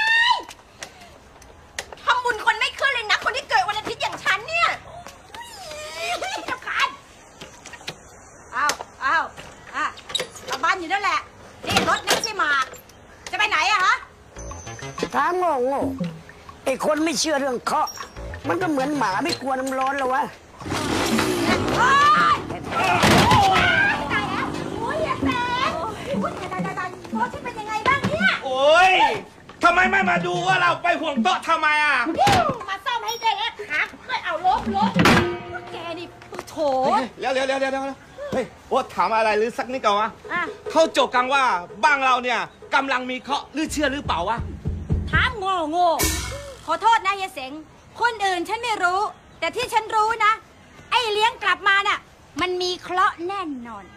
ทำบุญคนไม่ขึ้นเลยนะคนที่เกิดวันอาทิตย์อย่างฉันเนี่ยรำคาญเอาบ้านอยู่นั่นแหละนี่รถนี่ไม่ใช่หมากจะไปไหนอะฮะถามโง่ไอ้คนไม่เชื่อเรื่องเคราะห์มันก็เหมือนหมาไม่กลัวน้ำร้อนหรอวะตายแล้วโอ้ยแสงโอ้ยตายโอ้ฉันเป็นยังไงบ้างเนี่ยโอ้ยทำไมไม่มาดูว่าเราไปห่วงโต๊ะทำไมอ่ะมาซ่อมให้ได้แล้วขาเฮ้ยเอาลบแกนี่โถเดี๋ยวเฮ้ยโอ้ถามอะไรหรือสักนิดก่อนวะเขาโจกกันว่าบ้านเราเนี่ยกำลังมีเคราะห์หรือเชื่อหรือเปล่าวะถามโง่ขอโทษนะยายเสงคนอื่นฉันไม่รู้แต่ที่ฉันรู้นะไอ้เลี้ยงกลับมาน่ะมันมีเคราะห์แน่นอน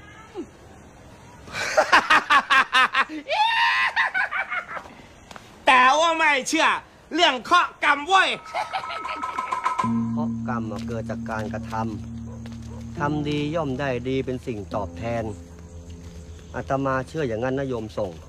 แต่ว่าไม่เชื่อเรื่องเคราะห์กรรมเว้ยเพราะกรรมเกิดจากการกระทำดีย่อมได้ดีเป็นสิ่งตอบแทนอาตมาเชื่ออย่างนั้นนะโยมส่ง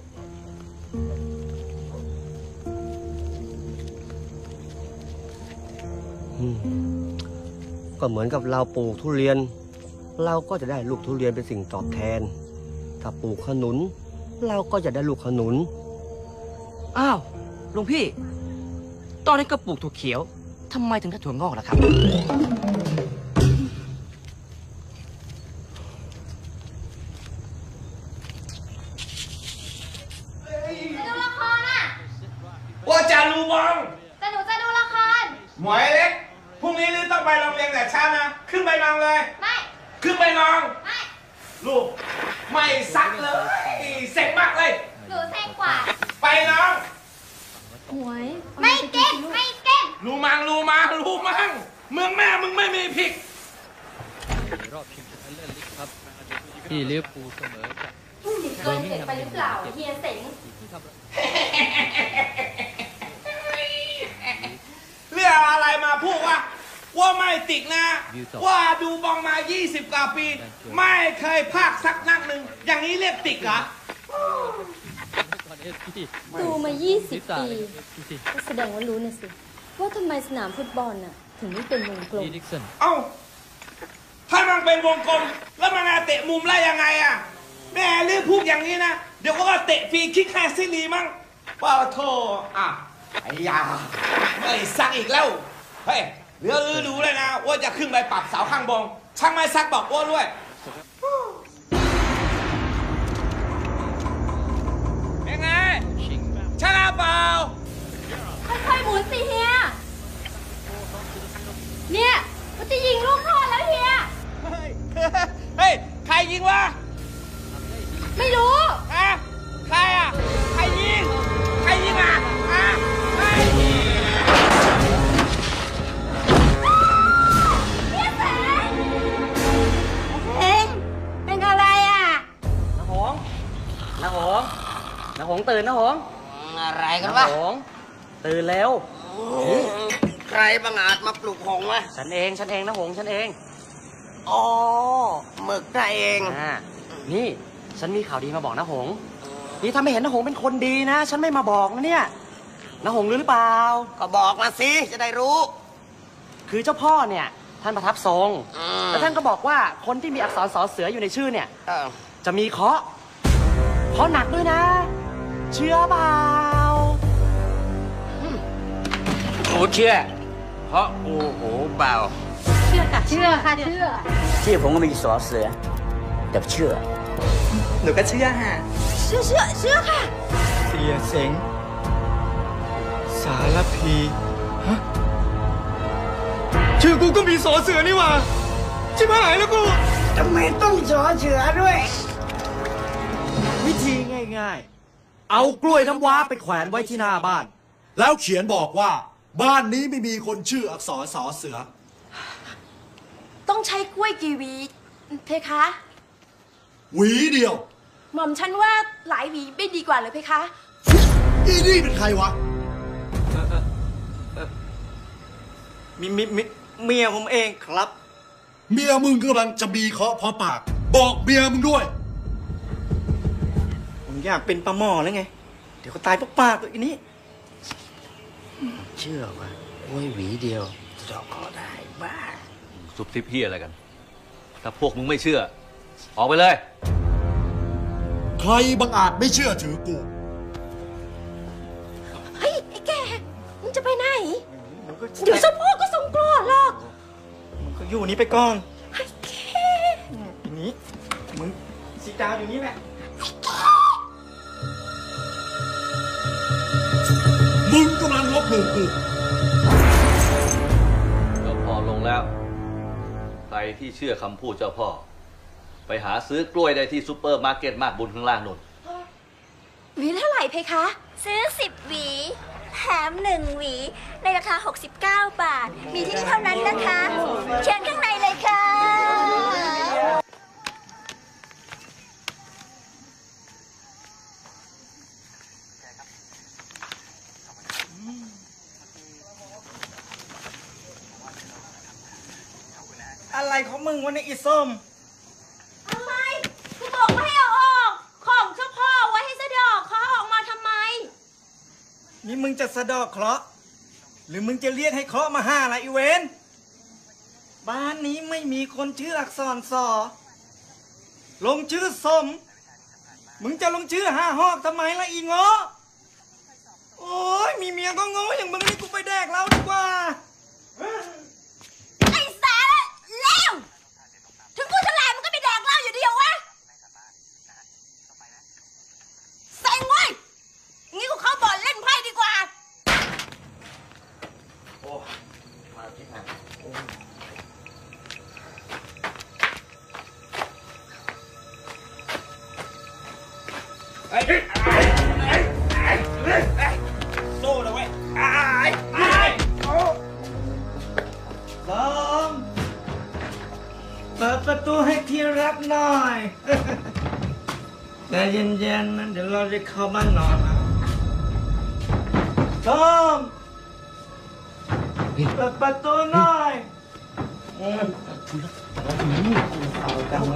ก็เหมือนกับเราปลูกทุเรียนเราก็จะได้ลูกทุเรียนเป็นสิ่งตอบแทนถ้าปลูกขนุนเราก็จะได้ลูกขนุนอ้าวหลวงพี่ตอนนี้ก็ปลูกถั่วเขียวทำไมถึงได้ถั่วงอกล่ะครับว่าจะรู้บ้างแต่หนูจะดูละครหมวยเล็กพรุ่งนี้ลือต้องไปโรงเรียนแต่เช้านะขึ้นไปนอนเลยไม่ขึ้นไปนอนไม่ลูกไม่ซักเลยเซ็งมากเลยหนูเซ็งกว่าไปนอนหมวยไม่เก่งรู้มั้งเมืองแม่มึงไม่มีพริกรอบชิงชนะเลิศลีกครับที่ลิเวอร์พูลเสมอกับเกินเหตุไปหรือเปล่าเฮียเสงเรื่องอะไรมาพูดว่าไม่ติกนะว่าดูบอลมา20 กว่าปีไม่เคยพากสักนัดหนึ่งอย่างนี้เรียกติกเหรอดูมา20 ปีก็แสดงว่ารู้นะสิว่าทำไมสนามฟุตบอลน่ะถึงไม่เป็นวงกลมเอ้าถ้ามันเป็นวงกลมแล้วมันเตะมุมได้ยังไงอ่ะแม่เรื่องพูดอย่างนี้นะเดี๋ยวก็เตะฟรีคิกแค่ซิลีมั้งว่าโทไอ้ยาไม่ซักอีกแล้วเฮ้ยเดี๋ยวรู้เลยนะว่าจะขึ้นไปปรับเสาข้างบนช่างไม่ซักบอกว่าด้วยเป็นไงชนะเปล่าค่อยๆหมุนสิเฮียเนี่ยมันจะยิงลูกโทษแล้วเฮียเฮ้ยใครยิงวะไม่รู้ใครอ่ะใครยิงอ่ะเป็นอะไรอ่ะน้าหงตื่นน้าหงอะไรกันวะตื่นแล้วใครบังอาจมาปลุกหงวะฉันเองน้าหงฉันเองอ๋อหมึกน่ะเองนี่ฉันมีข่าวดีมาบอกน้าหงนี่ถ้าไม่เห็นน้าหงเป็นคนดีนะฉันไม่มาบอกนะเนี่ยน้าหงรู้หรือเปล่าก็บอกมาสิจะได้รู้คือเจ้าพ่อเนี่ยท่านประทับทรงแล้วท่านก็บอกว่าคนที่มีอักษรสอเสืออยู่ในชื่อเนี่ยจะมีเคราะห์หนักด้วยนะเชื่อเปล่ากูเชื่อเพราะกูหูเบาเชื่อค่ะชื่อผมก็มีสอเสือแต่เชื่อหนูก็เชื่อฮะเชื่อค่ะเสียเสงสารพีฮะชื่อกูก็มีสอเสือนี่หว่าชิบหายแล้วกูทำไมต้องสอเสือด้วยวิธีง่ายๆเอากล้วยน้ำว้าไปแขวนไว้ที่หน้าบ้านแล้วเขียนบอกว่าบ้านนี้ไม่มีคนชื่ออักษรสอเสือต้องใช้กล้วยกี่หวีเพคะหวีเดียวหม่อมฉันว่าหลายหวีไม่ดีกว่าเลยเพคะอีนี่เป็นใครวะเมียผมเองครับเมียมึงกำลังจะมีเคราะห์เพราะปาก บอกเมียมึงด้วยผมอยากเป็นปลาหม้อแล้วไง เดี๋ยวก็ตายเพราะปากตัวอีนี้เชื่อว่ากล้วยหวีเดียวจะดอกคอได้บ้าซุบซิบเฮียอะไรกัน ถ้าพวกมึงไม่เชื่อ ออกไปเลยใครบังอาจไม่เชื่อถือกูเฮ้ยไอ้แกมึงจะไปไหน เดี๋ยวเจ้าพ่อก็ทรงโกรธหรอกมึงก็อยู่นี้ไปก่อนไอ้แกอีนี้มึงสีดาวอยู่นี่แหละมึงกำลังลบหลู่กูเจ้าพ่อลงแล้ว ใครที่เชื่อคำพูดเจ้าพ่อ ไปหาซื้อกล้วยได้ที่ซุปเปอร์มาร์เก็ตมากบุญข้างล่างนู่นหวีเท่าไหร่เพคะซื้อ10 หวี แถม1 หวี ในราคา 69 บาท มีที่นี่เท่านั้นนะคะ เชิญข้างในเลยค่ะอะไรของมึงวะเนี่ยอีส้มอะไรกูบอกว่าให้เอาออก ของเจ้าพ่อไว้ให้สะดอกเขาเอาออกมาทำไมนี่มึงจะสะดอกเคราะห์หรือมึงจะเรียกให้เคราะห์มาห้าละอีเวนบ้านนี้ไม่มีคนชื่ออักษรสอลงชื่อสม มึงจะลงชื่อห้าหอกทำไมละอีง้อโอ้ยมีเมียก็ง้ออย่างมึงนี่กูไปแดกเราดีกว่าไอ้สารเลวถึงกูจะแหลมมันก็ไปแดกเหล้าอยู่เดียววะเซ็งเว้ยงี้กูเข้าบ่อนเล่นไพ่ดีกว่าโอ้มาที่ไหนโซ่เลยเว้ยเปิดประตูให้ที่รักหน่อยใจเย็นๆนะเดี๋ยวเราจะเข้าบ้านนอนนะส้มเปิดประตูหน่อยเอาจังเลย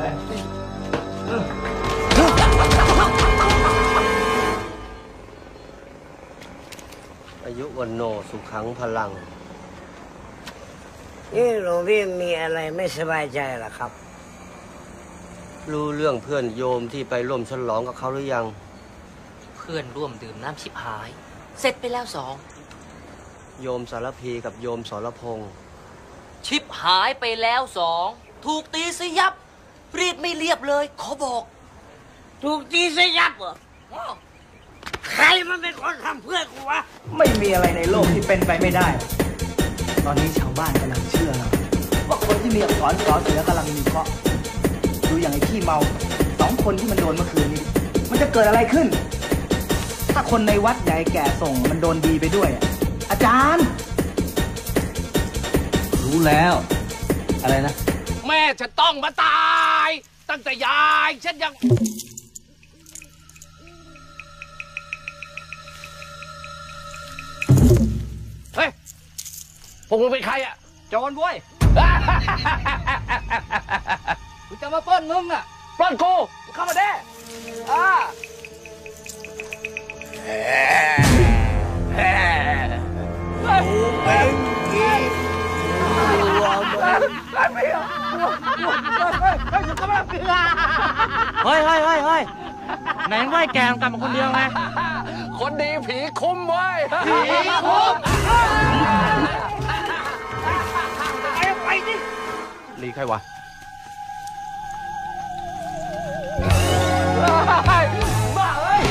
อายุวันโนสุขังพลังนี่หลวงพี่มีอะไรไม่สบายใจหรอครับรู้เรื่องเพื่อนโยมที่ไปร่วมฉลองกับเขาหรือยังเพื่อนร่วมดื่มน้ำชิบหาย เสร็จไปแล้ว2 โยมสารพีกับโยมสรพงษ์ชิบหายไปแล้ว2 ถูกตีซะยับ รีดไม่เรียบเลยขอบอกถูกตีซะยับเหรอใครมันเป็นคนทำเพื่อนกูวะไม่มีอะไรในโลกที่เป็นไปไม่ได้ ตอนนี้ชาวบ้านกำลังเชื่อเราว่าคนที่มีอักษรสอเสือกำลังมีเคราะห์ดูอย่างไอ้ขี้เมา2 คนที่มันโดนเมื่อคืนนี้ มันจะเกิดอะไรขึ้น ถ้าคนในวัดใหญ่แก่ส่งมันโดนดีไปด้วยอาจารย์รู้แล้ว อะไรนะแม่จะต้องมาตาย ตั้งแต่ยายฉันยังเฮ้ยพวกมึงเป็นใครอะโจรเว้ย กูจะมาปล้นมึงอ่ะปล้นกูเข้ามาได้เฮ้ยไหนว่าแกกลับมาคนเดียวไงคนดีผีคุ้มเว้ยผีคุ้มไปดินี่ใครวะบ้าเอ้ย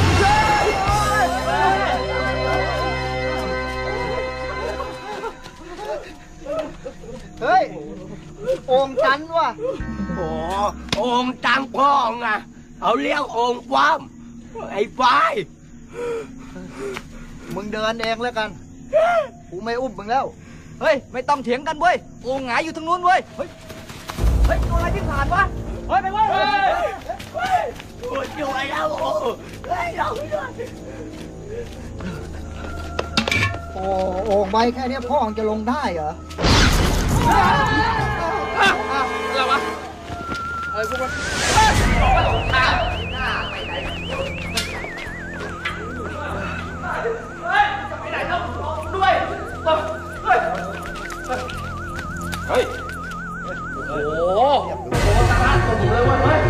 เฮ้ยโอ่งจันว่ะโอ้โอ่งจังพ่องอ่ะเอาเลี้ยงโอ่งความไอ้ฝ้ายมึงเดินเองแล้วกันกูไม่อุ้มมึงแล้วเฮ้ยไม่ต้องเถียงกันเว้ยกูหงายอยู่ทางนู้นเว้ยเฮ้ยตัวอะไรที่ผ่านวะเฮ้ยไปเว้ยโอ้ยอยู่ไอ้เราเฮ้ยเราโอ่งใบแค่นี้พ่อจะลงได้เหรออะไรวะอะไรพวกมันไปไหนครับด้วยเฮ้ยโอ้โหตาลาดผมเลยเว้ย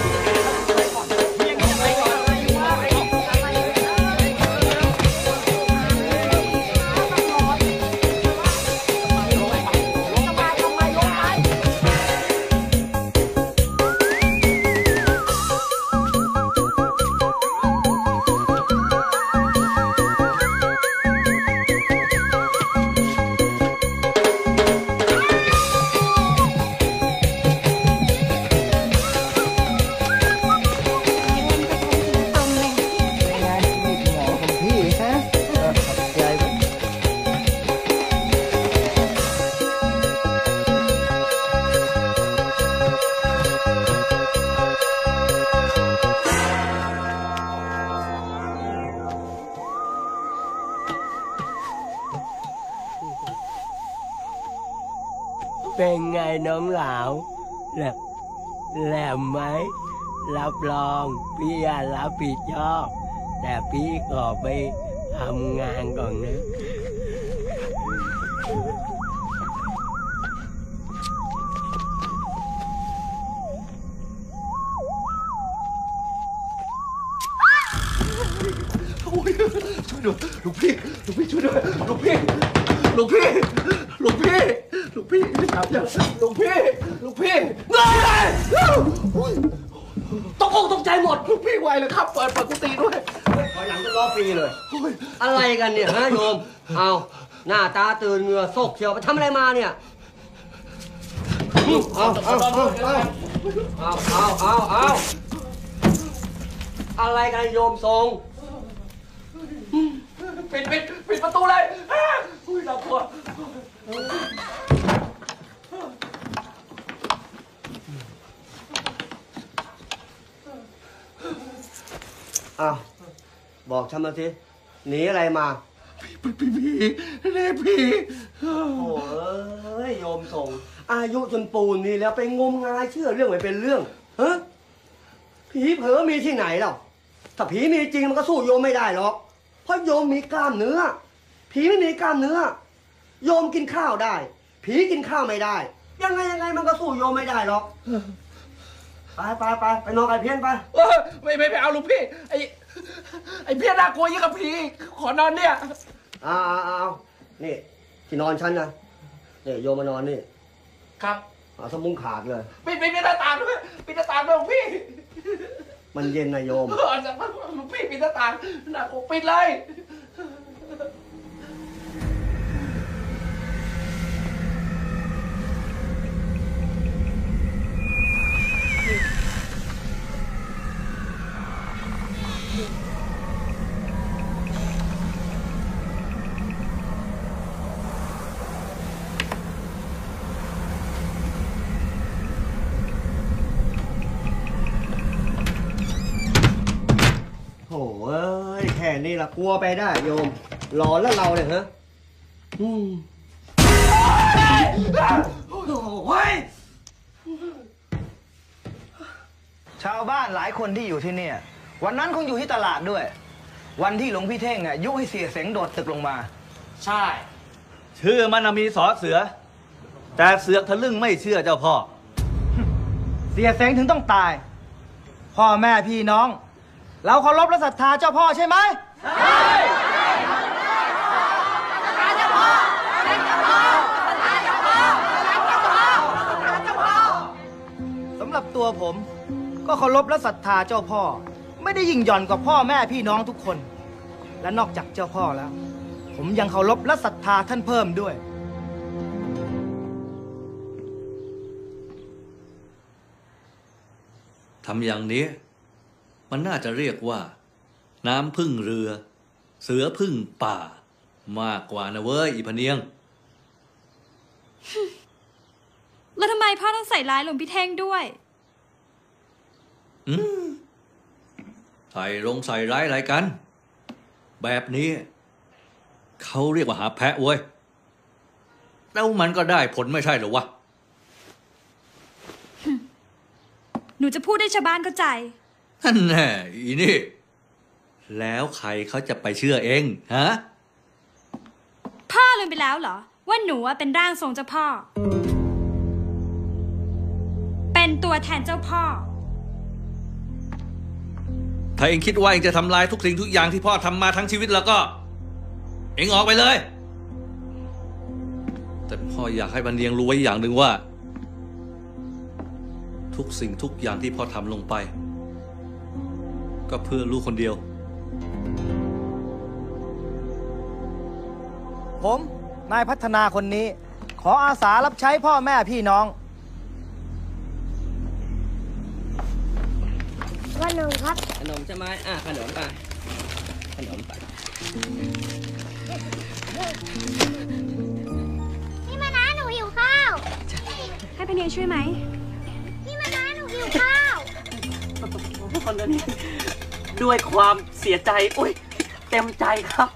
เป็นไงน้องหลาวแหลมไหมรับรองพี่รับผิดชอบแต่พี่ขอไปทำงานก่อนนะช่วยด้วยลูกพี่ช่วยด้วยลูกพี่ลูกพี่ลูกพี่ลูกพี่ลูกพี่ตกอกตกใจหมดลูกพี่ไวเลยครับเปิดกุฏิด้วยขอหลังก็ล้อฟรีเลยอะไรกันเนี่ยฮะโยมเอาหน้าตาตื่นเหงื่อโซกเชียวไปทำอะไรมาเนี่ยเอาอะไรกันโยมทรงปิดประตูเลยอุ้ยน่ากลัวอ้าวบอกฉันมาสิหนีอะไรมาพี่โอ้ยโยมส่งอายุจนปูนนี่แล้วไปงมงายเชื่อเรื่องไม่เป็นเรื่องฮะผีเผลอมีที่ไหนหรอถ้าผีมีจริงมันก็สู้โยมไม่ได้หรอกเพราะโยมมีกล้ามเนื้อผีไม่มีกล้ามเนื้อโยมกินข้าวได้ผีกินข้าวไม่ได้ยังไงมันก็สู้โยมไม่ได้หรอกไปนอนไอ้เพี้ยนไปไม่เอาลูกพี่ไอ้เพี้ยนน่ากลัวยิ่งกับผีขอนอนเนี่ยเอานี่ที่นอนฉันนะเนี่ยโยมมานอนนี่ครับเอาสมุงขาดเลยปิดหน้าต่างด้วยปิดหน้าต่างด้วยลูกพี่มันเย็นนะโยมลูกพี่ปิดหน้าต่างน่ากลัวปิดเลยแค่นี้ละกลัวไปได้โยมหลอนแล้วเราเนี่ยฮะชาวบ้านหลายคนที่อยู่ที่นี่วันนั้นคงอยู่ที่ตลาดด้วยวันที่หลวงพี่เท่งยุให้เสียเสงโดดตึกลงมาใช่ชื่อมันมีสอเสือแต่เสือกทะลึ่งไม่เชื่อเจ้าพ่อเสียเสงถึงต้องตายพ่อแม่พี่น้องเราเคารพและศรัทธาเจ้าพ่อใช่ไหมใช่เจ้าพ่อสำหรับตัวผมก็เคารพและศรัทธาเจ้าพ่อไม่ได้ยิ่งหย่อนกว่าพ่อแม่พี่น้องทุกคนและนอกจากเจ้าพ่อแล้วผมยังเคารพและศรัทธาท่านเพิ่มด้วยทำอย่างนี้มันน่าจะเรียกว่าน้ำพึ่งเรือเสือพึ่งป่า มากกว่านะเว้ยอีพะเนียงแล้วทำไมพ่อต้องใส่ร้ายหลวงพี่เท่งด้วยใส่ร้ายอะไรกัน แบบนี้เขาเรียกว่าหาแพะเว้ยแล้วมันก็ได้ผลไม่ใช่เหรอวะหนูจะพูดให้ชาวบ้านเข้าใจนั่นแน่อีนี่ แล้วใครเขาจะไปเชื่อเองฮะพ่อลืมไปแล้วเหรอ ว่าหนูเป็นร่างทรงเจ้าพ่อ เป็นตัวแทนเจ้าพ่อถ้าเองคิดว่าเองจะทำลายทุกสิ่งทุกอย่างที่พ่อทำมาทั้งชีวิตแล้วก็ เองออกไปเลย แต่พ่ออยากให้บรรเนียงรู้ไว้อย่างหนึ่งว่า ทุกสิ่งทุกอย่างที่พ่อทำลงไป ก็เพื่อลูกคนเดียวผมนายพัฒนาคนนี้ ขออาสารับใช้พ่อแม่พี่น้องขนมครับขนมใช่ไหมขนมไปขนมไปพี่มานะหนูหิวข้าวให้พะเนียงช่วยไหมพี่มานะหนูหิวข้าวคนนี้ด้วยความเสียใจอุ้ยเต็มใจครับ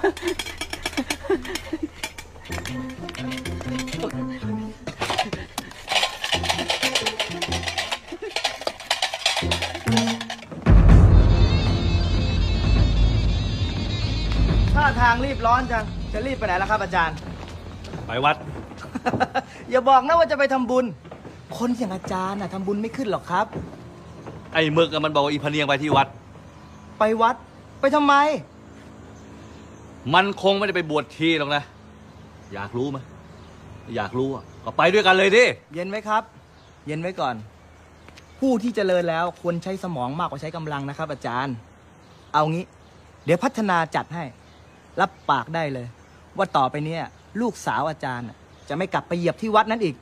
ท่าทางรีบร้อนจัง จะรีบไปไหนล่ะครับอาจารย์ไปวัดอย่าบอกนะว่าจะไปทำบุญ คนอย่างอาจารย์น่ะทำบุญไม่ขึ้นหรอกครับไอ้หมึกมันบอกว่าอีพะเนียงไปที่วัดไปวัดไปทำไมมันคงไม่ได้ไปบวชทีหรอกนะ อยากรู้ไหมอยากรู้ก็ไปด้วยกันเลยดิเย็นไว้ครับ เย็นไว้ก่อน ผู้ที่เจริญแล้วควรใช้สมองมากกว่าใช้กำลังนะครับ อาจารย์ เอางี้ เดี๋ยวพัฒนาจัดให้ รับปากได้เลย ว่าต่อไปเนี้ลูกสาวอาจารย์จะไม่กลับไปเหยียบที่วัดนั้นอีก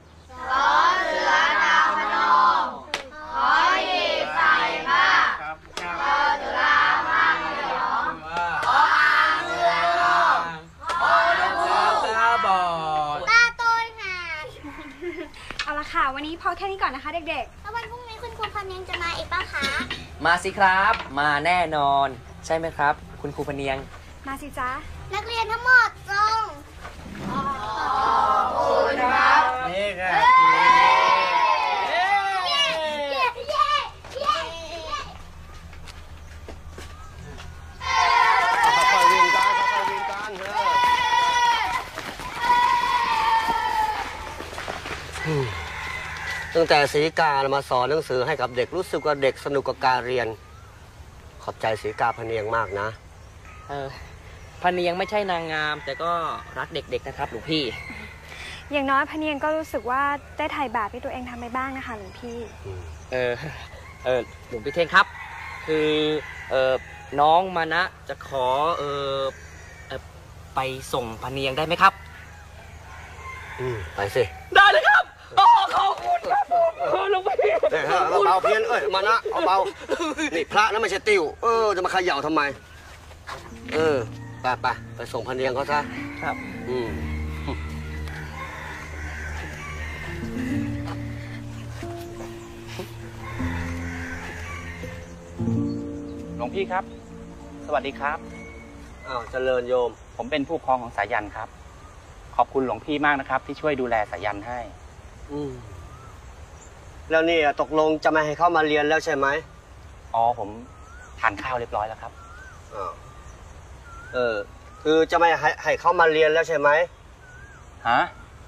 เอาละค่ะ วันนี้พอแค่นี้ก่อนนะคะเด็กๆแล้ววันพรุ่งนี้คุณครูพะเนียงจะมาอีกป่ะคะมาสิครับ มาแน่นอน ใช่ไหมครับ คุณครูพะเนียงมาสิจ๊ะนักเรียนทั้งหมดจงขอบคุณครับนี่ค่ะตั้งแต่ศรีกามาสอนหนังสือให้กับเด็กรู้สึกว่าเด็กสนุกกับการเรียน ขอบใจศรีกาพะเนียงมากนะพะเนียงไม่ใช่นางงาม แต่ก็รักเด็กๆนะครับหลวงพี่อย่างน้อยพะเนียงก็รู้สึกว่าได้ไถ่บาปที่ตัวเองทำไปบ้างนะคะหลวงพี่หลวงพี่เท่งครับ คือน้องมานะจะขอไปส่งพะเนียงได้ไหมครับไปสิได้เลยครับขอบคุณครับหลวงพี่เบาเพี้ยนมานะเอาเบานี่พระนะไม่ใช่ติวจะมาเขย่าทำไมไปส่งพะเนียงเขาซะครับหลวงพี่ครับ สวัสดีครับเจริญโยมผมเป็นผู้ปกครองของสายันครับ ขอบคุณหลวงพี่มากนะครับ ที่ช่วยดูแลสายันให้แล้วนี่ตกลงจะไม่ให้เข้ามาเรียนแล้วใช่ไหมอ๋อผมทานข้าวเรียบร้อยแล้วครับคือจะไม่ให้เข้ามาเรียนแล้วใช่ไหมฮะ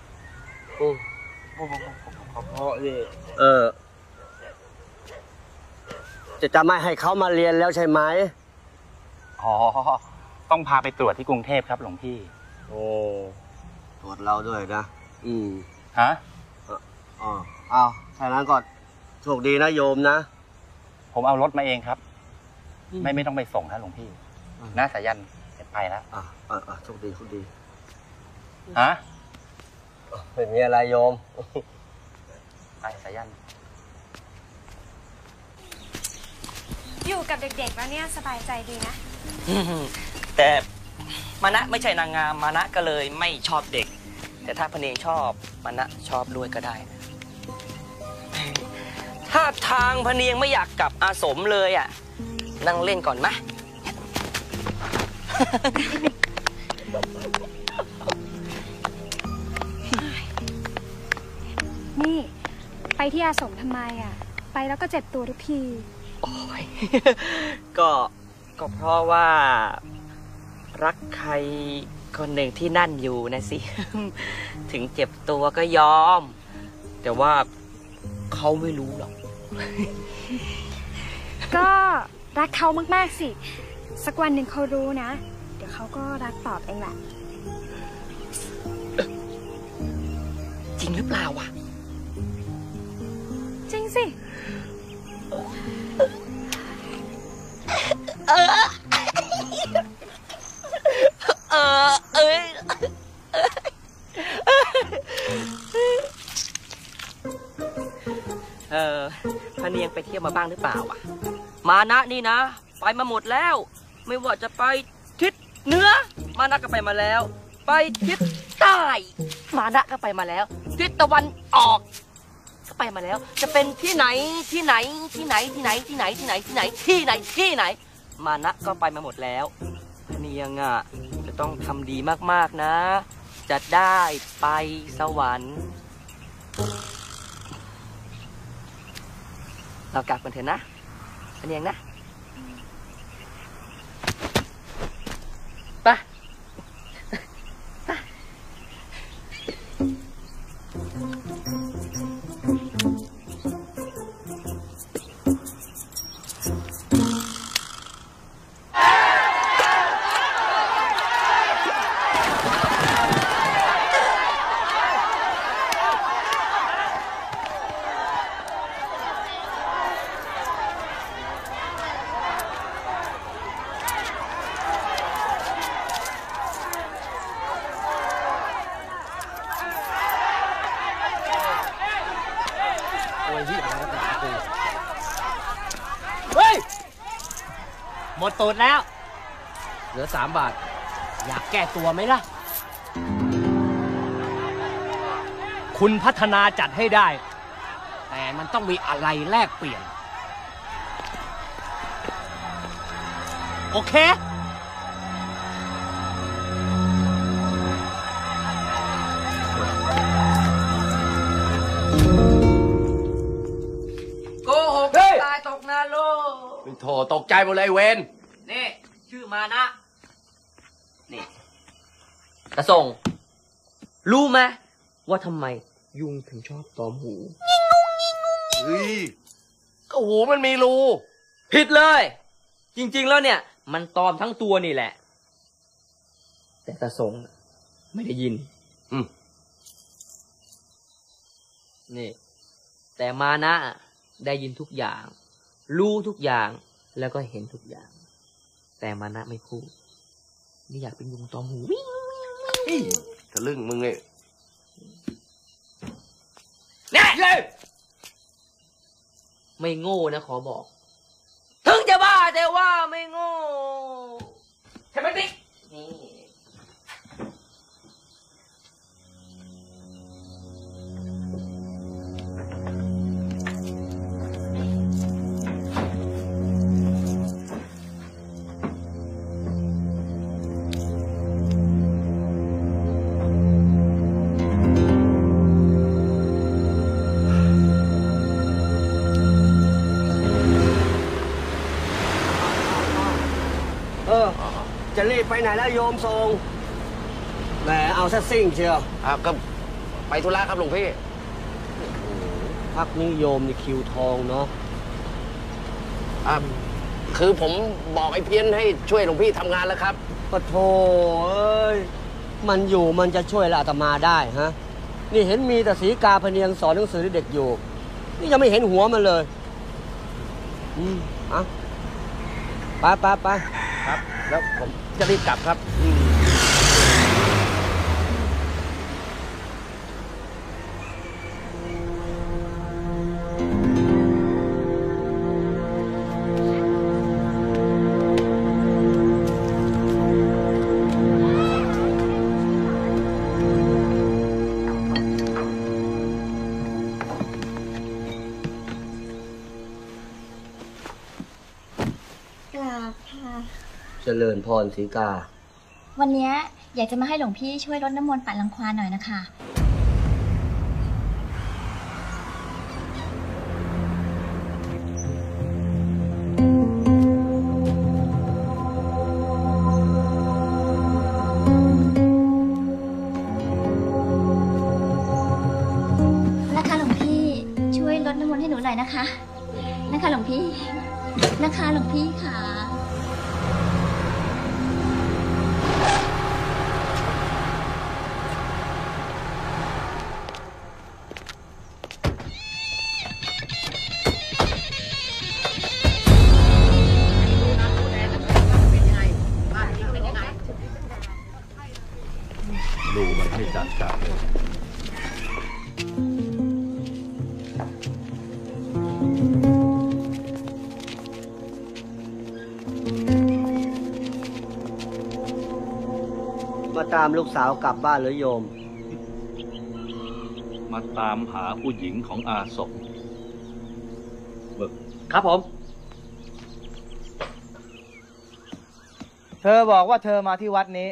จะไม่ให้เขามาเรียนแล้วใช่ไหมอ๋อต้องพาไปตรวจที่กรุงเทพครับหลวงพี่โอ้ตรวจเราด้วยนะฮะถ้านั้นก็โชคดีนะโยมนะผมเอารถมาเองครับ ไม่ต้องไปส่งครับหลวงพี่น้าสายันไปแล้วโชคดีฮะไม่มีอะไรโยมไปสายันอยู่กับเด็กๆแล้วเนี่ยสบายใจดีนะแต่มานะไม่ใช่นางงามมานะก็เลยไม่ชอบเด็ก แต่ถ้าพะเนียงชอบมานะชอบด้วยก็ได้นะถ้าทางพะเนียงไม่อยากกลับอาสมเลยอ่ะนั่งเล่นก่อนไหมนี่ไปที่อาสมทำไมอ่ะไปแล้วก็เจ็บตัวทุกทีโอ้ย ก็เพราะว่ารักใครคนหนึ่งที่นั่นอยู่นะสิ ถึงเจ็บตัวก็ยอม แต่ว่าเขาไม่รู้หรอกก็รักเขามากๆสิสักวันหนึ่งเขารู้นะเดี๋ยวเขาก็รักตอบเองแหละจริงหรือเปล่าวะจริงสิพะเนียงไปเที่ยวมาบ้างหรือเปล่าวะมานะนี่นะไปมาหมดแล้ว ไม่ว่าจะไปทิศเหนือมานะก็ไปมาแล้ว ไปทิศใต้มานะก็ไปมาแล้วทิศตะวันออกก็ไปมาแล้ว จะเป็นที่ไหนที่ไหนที่ไหนที่ไหนที่ไหนที่ไหนที่ไหนที่ไหนที่ไหนมานะก็ไปมาหมดแล้วพะเนียงอ่ะจะต้องทำดีมากๆนะจะได้ไปสวรรค์เรากลับกันเถอะนะพะเนียงนะไปหมดตูดแล้วเหลือ3 บาทอยากแก้ตัวไหมล่ะคุณพัฒนาจัดให้ได้แต่มันต้องมีอะไรแลกเปลี่ยนโอเคโกหกตายตกนรกโถตกใจหมดเลยเวนนี่ชื่อมานะนี่กระส่งรู้ไหมว่าทำไมยุงถึงชอบตอมหูเฮ้ยก็หูมันมีรูผิดเลยจริงๆแล้วเนี่ยมันตอมทั้งตัวนี่แหละแต่กระส่งไม่ได้ยินนี่แต่มานะได้ยินทุกอย่างรู้ทุกอย่างแล้วก็เห็นทุกอย่างแต่มานะไม่พูดนี่อยากเป็นยุงตอมหูทะลึ่งมึงเลยเนี่ยไม่โง่นะขอบอกถึงจะบ้าแต่ว่าไม่โง่ใช่ไหมติ๊กนี่จะรีบไปไหนแล้วโยมทรงแหมเอาซะซิ่งเชียวก็ไปธุระครับหลวงพี่พักนี้โยมนี่คิวทองเนาะคือผมบอกไอ้เพี้ยนให้ช่วยหลวงพี่ทำงานแล้วครับปะโถเอ้ยมันอยู่มันจะช่วยอาตมาได้ฮะนี่เห็นมีแต่ศรีกาพะเนียงสอนหนังสือเด็กอยู่นี่ยังไม่เห็นหัวมันเลยไปครับแล้วผมจะรีบกลับครับริญพรศรีกาวันนี้อยากจะมาให้หลวงพี่ช่วยรดน้ำมนต์ปัดรังควานหน่อยนะคะนะคะหลวงพี่ช่วยรดน้ำมนต์ให้หนูหน่อยนะคะนะคะหลวงพี่นะคะหลวงพี่ค่ะดูมันให้จัดเลยมาตามลูกสาวกลับบ้านหรือโยมมาตามหาผู้หญิงของอาศพบึกครับผม เธอบอกว่าเธอมาที่วัดนี้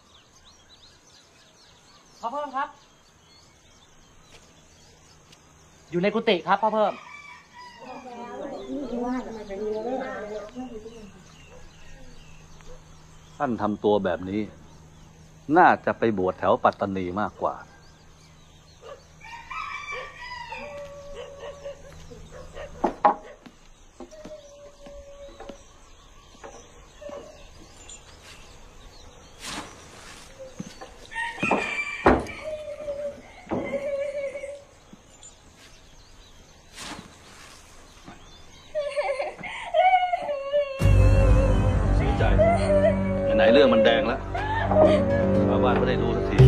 พ่อเพิ่มครับ อยู่ในกุฏิครับพ่อเพิ่มท่านทำตัวแบบนี้ น่าจะไปบวชแถวปัตตานีมากกว่า เสียใจไหนๆเรื่องมันแดงแล้วชาวบ้านไม่ได้รู้สักที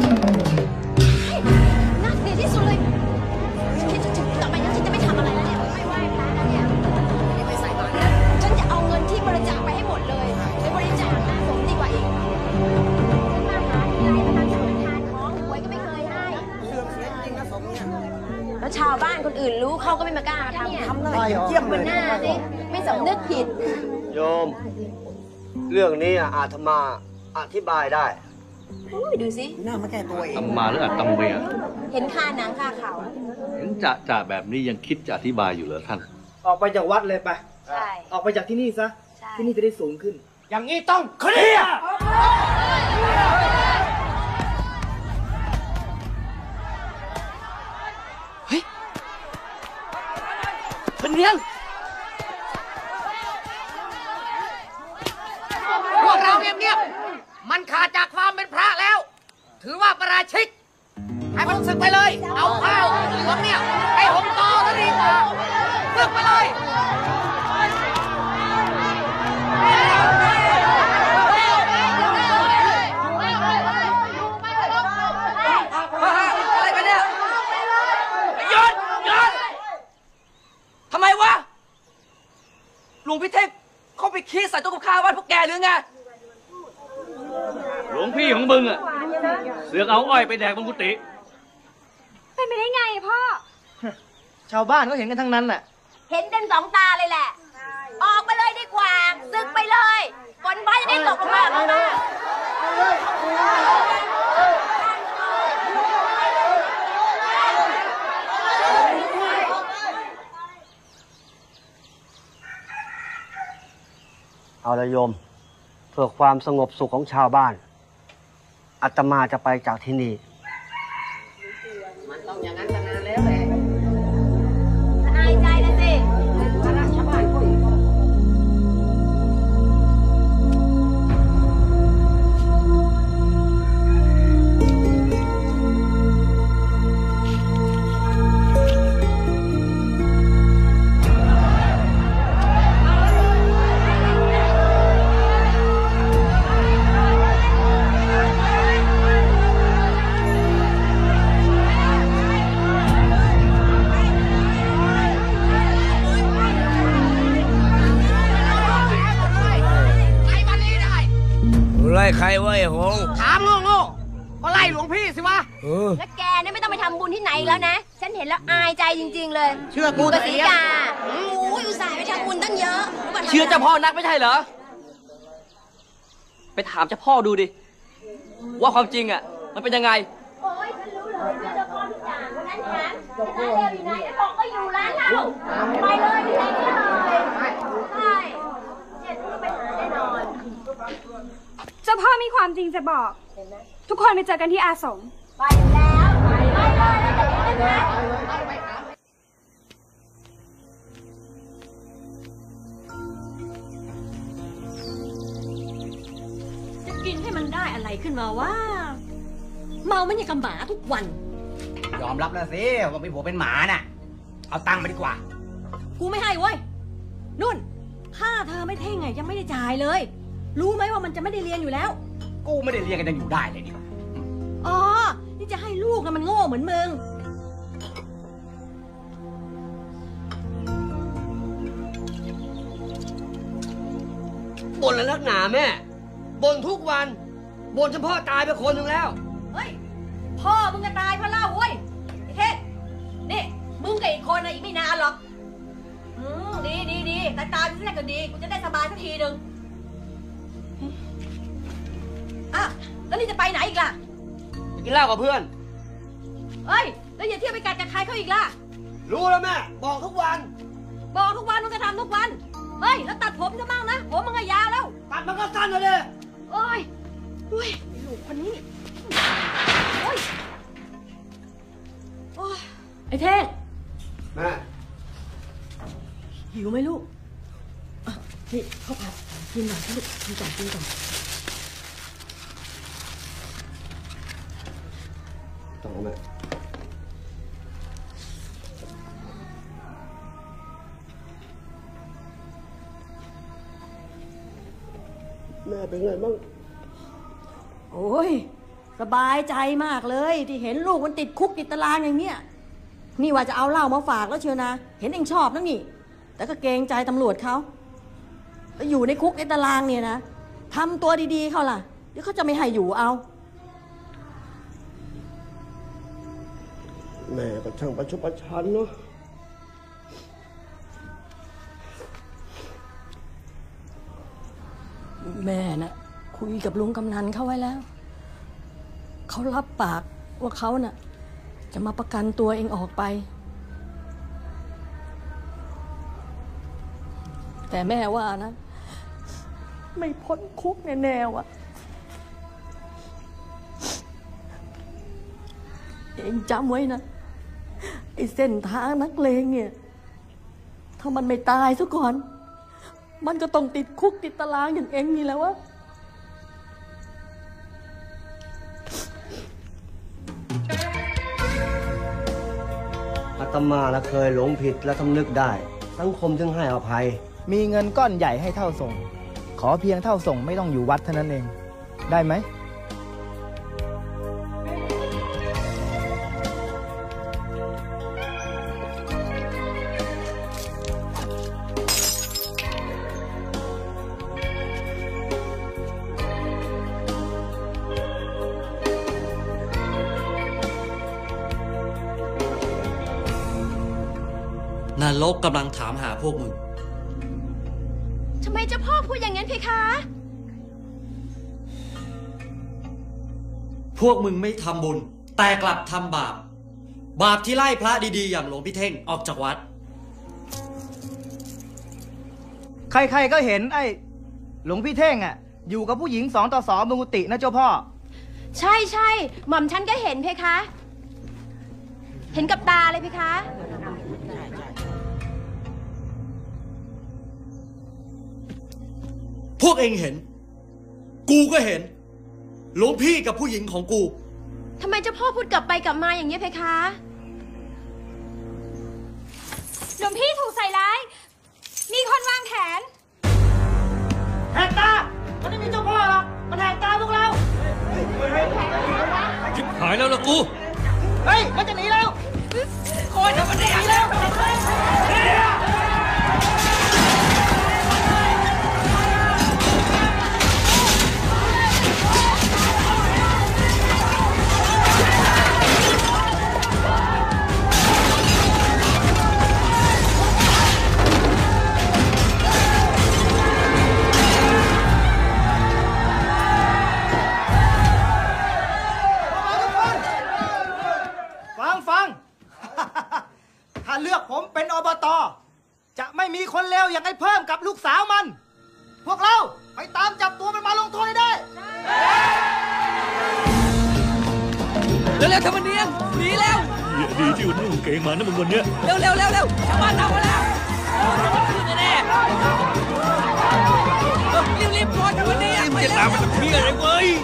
น่าเกลียดที่สุดเลยคิดจะต่อไปนี้ฉันจะไม่ทำอะไรแล้วเนี่ยไม่ไหว้พระแล้วเนี่ยเดี๋ยวไปใส่บาตรนะฉันจะเอาเงินที่บริจาคไปให้หมดเลยไปบริจาคอาสมดีกว่าอีกฉันมาหาที่ไรมาทำสมุนทานของหวยก็ไม่เคยให้เสื่อมเสียจริงนะสมเนี่ยแล้วชาวบ้านคนอื่นรู้เขาก็ไม่มากล้ามาทำเลยเยี่ยมเลยหน้าสิไม่สำนึกผิดโยม เรื่องนี้อาตมาอธิบายได้ดูสิหน้ามาแก้ตัวเองตำมาหรืออาตำเมียเห็นค่าหนังค่าเขาเห็นจะแบบนี้ยังคิดจะอธิบายอยู่เหรอท่านออกไปจากวัดเลยไปใช่ออกไปจากที่นี่ซะ ที่นี่จะได้สูงขึ้นอย่างนี้ต้องเคลียร์เป็นเนียงพวกเราเงียบๆมันขาดจากความเป็นพระแล้ว ถือว่าประราชิก ให้มันศึกไปเลย เอาข้าวเหลืองเนี่ยไปห่มต่อซะดีกว่าศึกไปเลยอะไรกันเนี่ยหยุดทำไมวะหลวงพี่เทพเขาไปขี้ใส่ตู้กับข้าวบ้านพวกแกหรือไงหลวงพี่ของมึงอะเสือกเอาอ้อยไปแดกบนกุฏิเป็นไปได้ไงพ่อชาวบ้านก็เห็นกันทั้งนั้นแหละเห็นเต็มสองตาเลยแหละ ออกไปเลยดีกว่าศึกไปเลยฝนฟ้าจะได้ตกลงมาลงมาเอาละโยม เพื่อความสงบสุขของชาวบ้านอาตมาจะไปจากที่นี่มันต้องอย่างนั้นมานานแล้วแหละอายใจนะสิภาระชาวบ้านเขาอีกไล่ใครวะไอ้หงถามโง่ๆก็ไล่หลวงพี่สิวะแล้วแกเนี่ยไม่ต้องไปทำบุญที่ไหนอีกแล้วนะ ฉันเห็นแล้วอายใจจริงๆเลยเชื่อกูกับเถอะศรีกาโอ้ยอุตส่าห์ไปทำบุญตั้งเยอะเชื่อเจ้าพ่อนักไม่ใช่เหรอไปถามเจ้าพ่อดูดิ ว่าความจริงอ่ะมันเป็นยังไงโอ้ยฉันรู้เลยเจ้าพ่อทุกอย่างเพราะนั้นฉันจะได้เร็วอยู่ไหนแล้วบอกก็อยู่ร้านเราไปเลยที่ไหนก็เลยใช่เนี่ยฉันก็ไปหาแน่นอนเจ้าพ่อมีความจริงจะบอก ทุกคนไปเจอกันที่อาสมไปแล้วไปเลยแล้วจะเห็นกันไหมจะกินให้มันได้อะไรขึ้นมาว่าเมามันยังกับหมาทุกวันยอมรับแล้วสิว่าเป็นผัวเป็นหมาน่ะ เอาตังค์ไปดีกว่ากูไม่ให้เว้ยนุ่นค่าเธอไม่เท่งไงยังไม่ได้จ่ายเลย รู้ไหมว่ามันจะไม่ได้เรียนอยู่แล้วกูไม่ได้เรียนกันยังอยู่ได้เลยนี่อ๋อนี่จะให้ลูกนะมันโง่เหมือนมึงบ่นอะไรนักหนาแม่บ่นทุกวันบ่นจนพ่อตายไปคนหนึ่งแล้วเฮ้ยพ่อมึงจะตายเพราะเหล้าเว้ยไอ้เทศนี่มึงกับอีกคนนะอีกไม่นานหรอกดีตายไปแรกก็ดีกูจะได้สบายสักทีหนึ่งอ่ะแล้วนี่จะไปไหนอีกล่ะไปกินเหล้ากับเพื่อนเฮ้ยแล้วอย่าเที่ยวไปกัดกับใครเขาอีกล่ะรู้แล้วแม่บอกทุกวันบอกทุกวันมึงจะทำทุกวันเฮ้ยแล้วตัดผมจะบ้างนะผมมันก็ยาวแล้วตัดมันก็สั้นเลยโอ้ยอุ้ยลูกคนนี้โอ้ยโอ้ยไอ้เท่งแม่หิวไหมลูกอ่ะนี่ข้าวผัดกินหน่อยลูกกินก่อนต้องแม่แม่เป็นไงบ้างโอ้ยสบายใจมากเลยที่เห็นลูกมันติดคุกติดตารางอย่างเนี้ยนี่ว่าจะเอาเหล้ามาฝากแล้วเชียวนะเห็นเองชอบนะนี่แต่ก็เกรงใจตำรวจเขาแล้วอยู่ในคุกในตารางเนี่ยนะทำตัวดีๆเขาล่ะเดี๋ยวเขาจะไม่ให้อยู่เอาแม่ก็ช่างประชดประชันเนาะแม่นะคุยกับลุงกำนันเขาไว้แล้วเขารับปากว่าเขาน่ะจะมาประกันตัวเองออกไปแต่แม่ว่านะไม่พ้นคุกแน่ๆว่ะเองจำไว้นะไอ้เส้นทางนักเลงเนี่ยถ้ามันไม่ตายซะก่อนมันก็ต้องติดคุกติดตารางอย่างเองนี่แหละวะอาตมาละเคยหลงผิดและทำนึกได้สังคมจึงให้อภัยมีเงินก้อนใหญ่ให้เท่าส่งขอเพียงเท่าส่งไม่ต้องอยู่วัดเท่านั้นเองได้ไหมนรกกำลังถามหาพวกมึงทำไมเจ้าพ่อพูดอย่างนั้นเพคะพวกมึงไม่ทำบุญแต่กลับทำบาป บาปที่ไล่พระดีๆอย่างหลวงพี่เท่งออกจากวัดใครๆก็เห็นไอ้หลวงพี่เท่งอ่ะอยู่กับผู้หญิง2 ต่อ 2บนกุฏินะเจ้าพ่อใช่หม่อมฉันก็เห็นเพคะ เห็นกับตาเลยเพคะพวกเองเห็น กูก็เห็น หลวงพี่กับผู้หญิงของกูทำไมเจ้าพ่อพูดกลับไปกลับมาอย่างนี้เพคะหลวงพี่ถูกใส่ร้าย มีคนวางแผนแหกตา มันไม่มีเจ้าพ่อหรอก มันแหกตาพวกเราชิบหายแล้วล่ะกูเฮ้ย มันจะหนีแล้วโอยมันหนีแล้วเร็วๆทำมันเนียงหนีแล้วดีที่นุ่งเกงมานะมึงวันเนี้ยเร็วชาวบ้านทำมาแล้วแน่รีบๆก่อนทำมันเนียงจะตามมันจะเพี้ยเลยเว้ย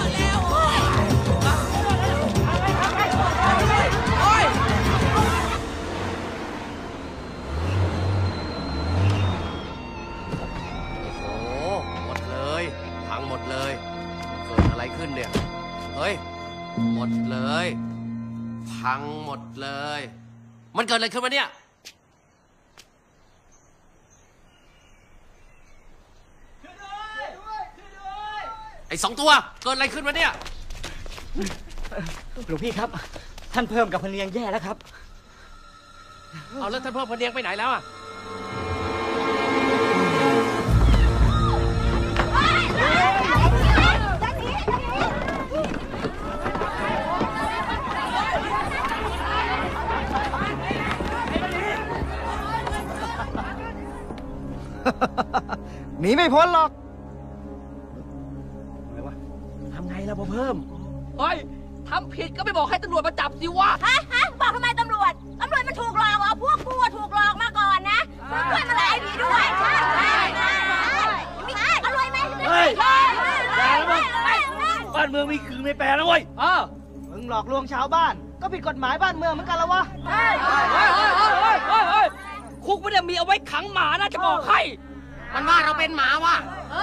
หมดเลยพังหมดเลยเกิดอะไรขึ้นเนี่ยเฮ้ยหมดเลยพังหมดเลยมันเกิดอะไรขึ้นวะเนี่ยไอ้2 ตัวเกิดอะไรขึ้นวะเนี่ยหลวงพี่ครับ ท่านเพิ่มกับพเนียงแย่แล้วครับเอาแล้วท่านเพิ่มพเนียงไปไหนแล้วอ่ะหนีไม่พ้นหรอกทำไงล่ะพ่อเพิ่มเฮ้ยทำผิดก็ไม่บอกให้ตำรวจมาจับสิวะฮะบอกทำไมตำรวจมันถูกหลอกเหรอพวกกูถูกหลอกมาก่อนนะช่วยมาหลายผีด้วยใช่อร่อยไหมเฮ้ยอย่าแล้วมึงบ้านเมืองมีคือไม่แปลแล้วเว้ยมึงหลอกลวงชาวบ้าน ก็ผิดกฎหมายบ้านเมืองเหมือนกันแล้ววะเฮ้ยคุกไม่ได้มีเอาไว้ขังหมานะจะบอกให้มันว่าเราเป็นหมาว่ะ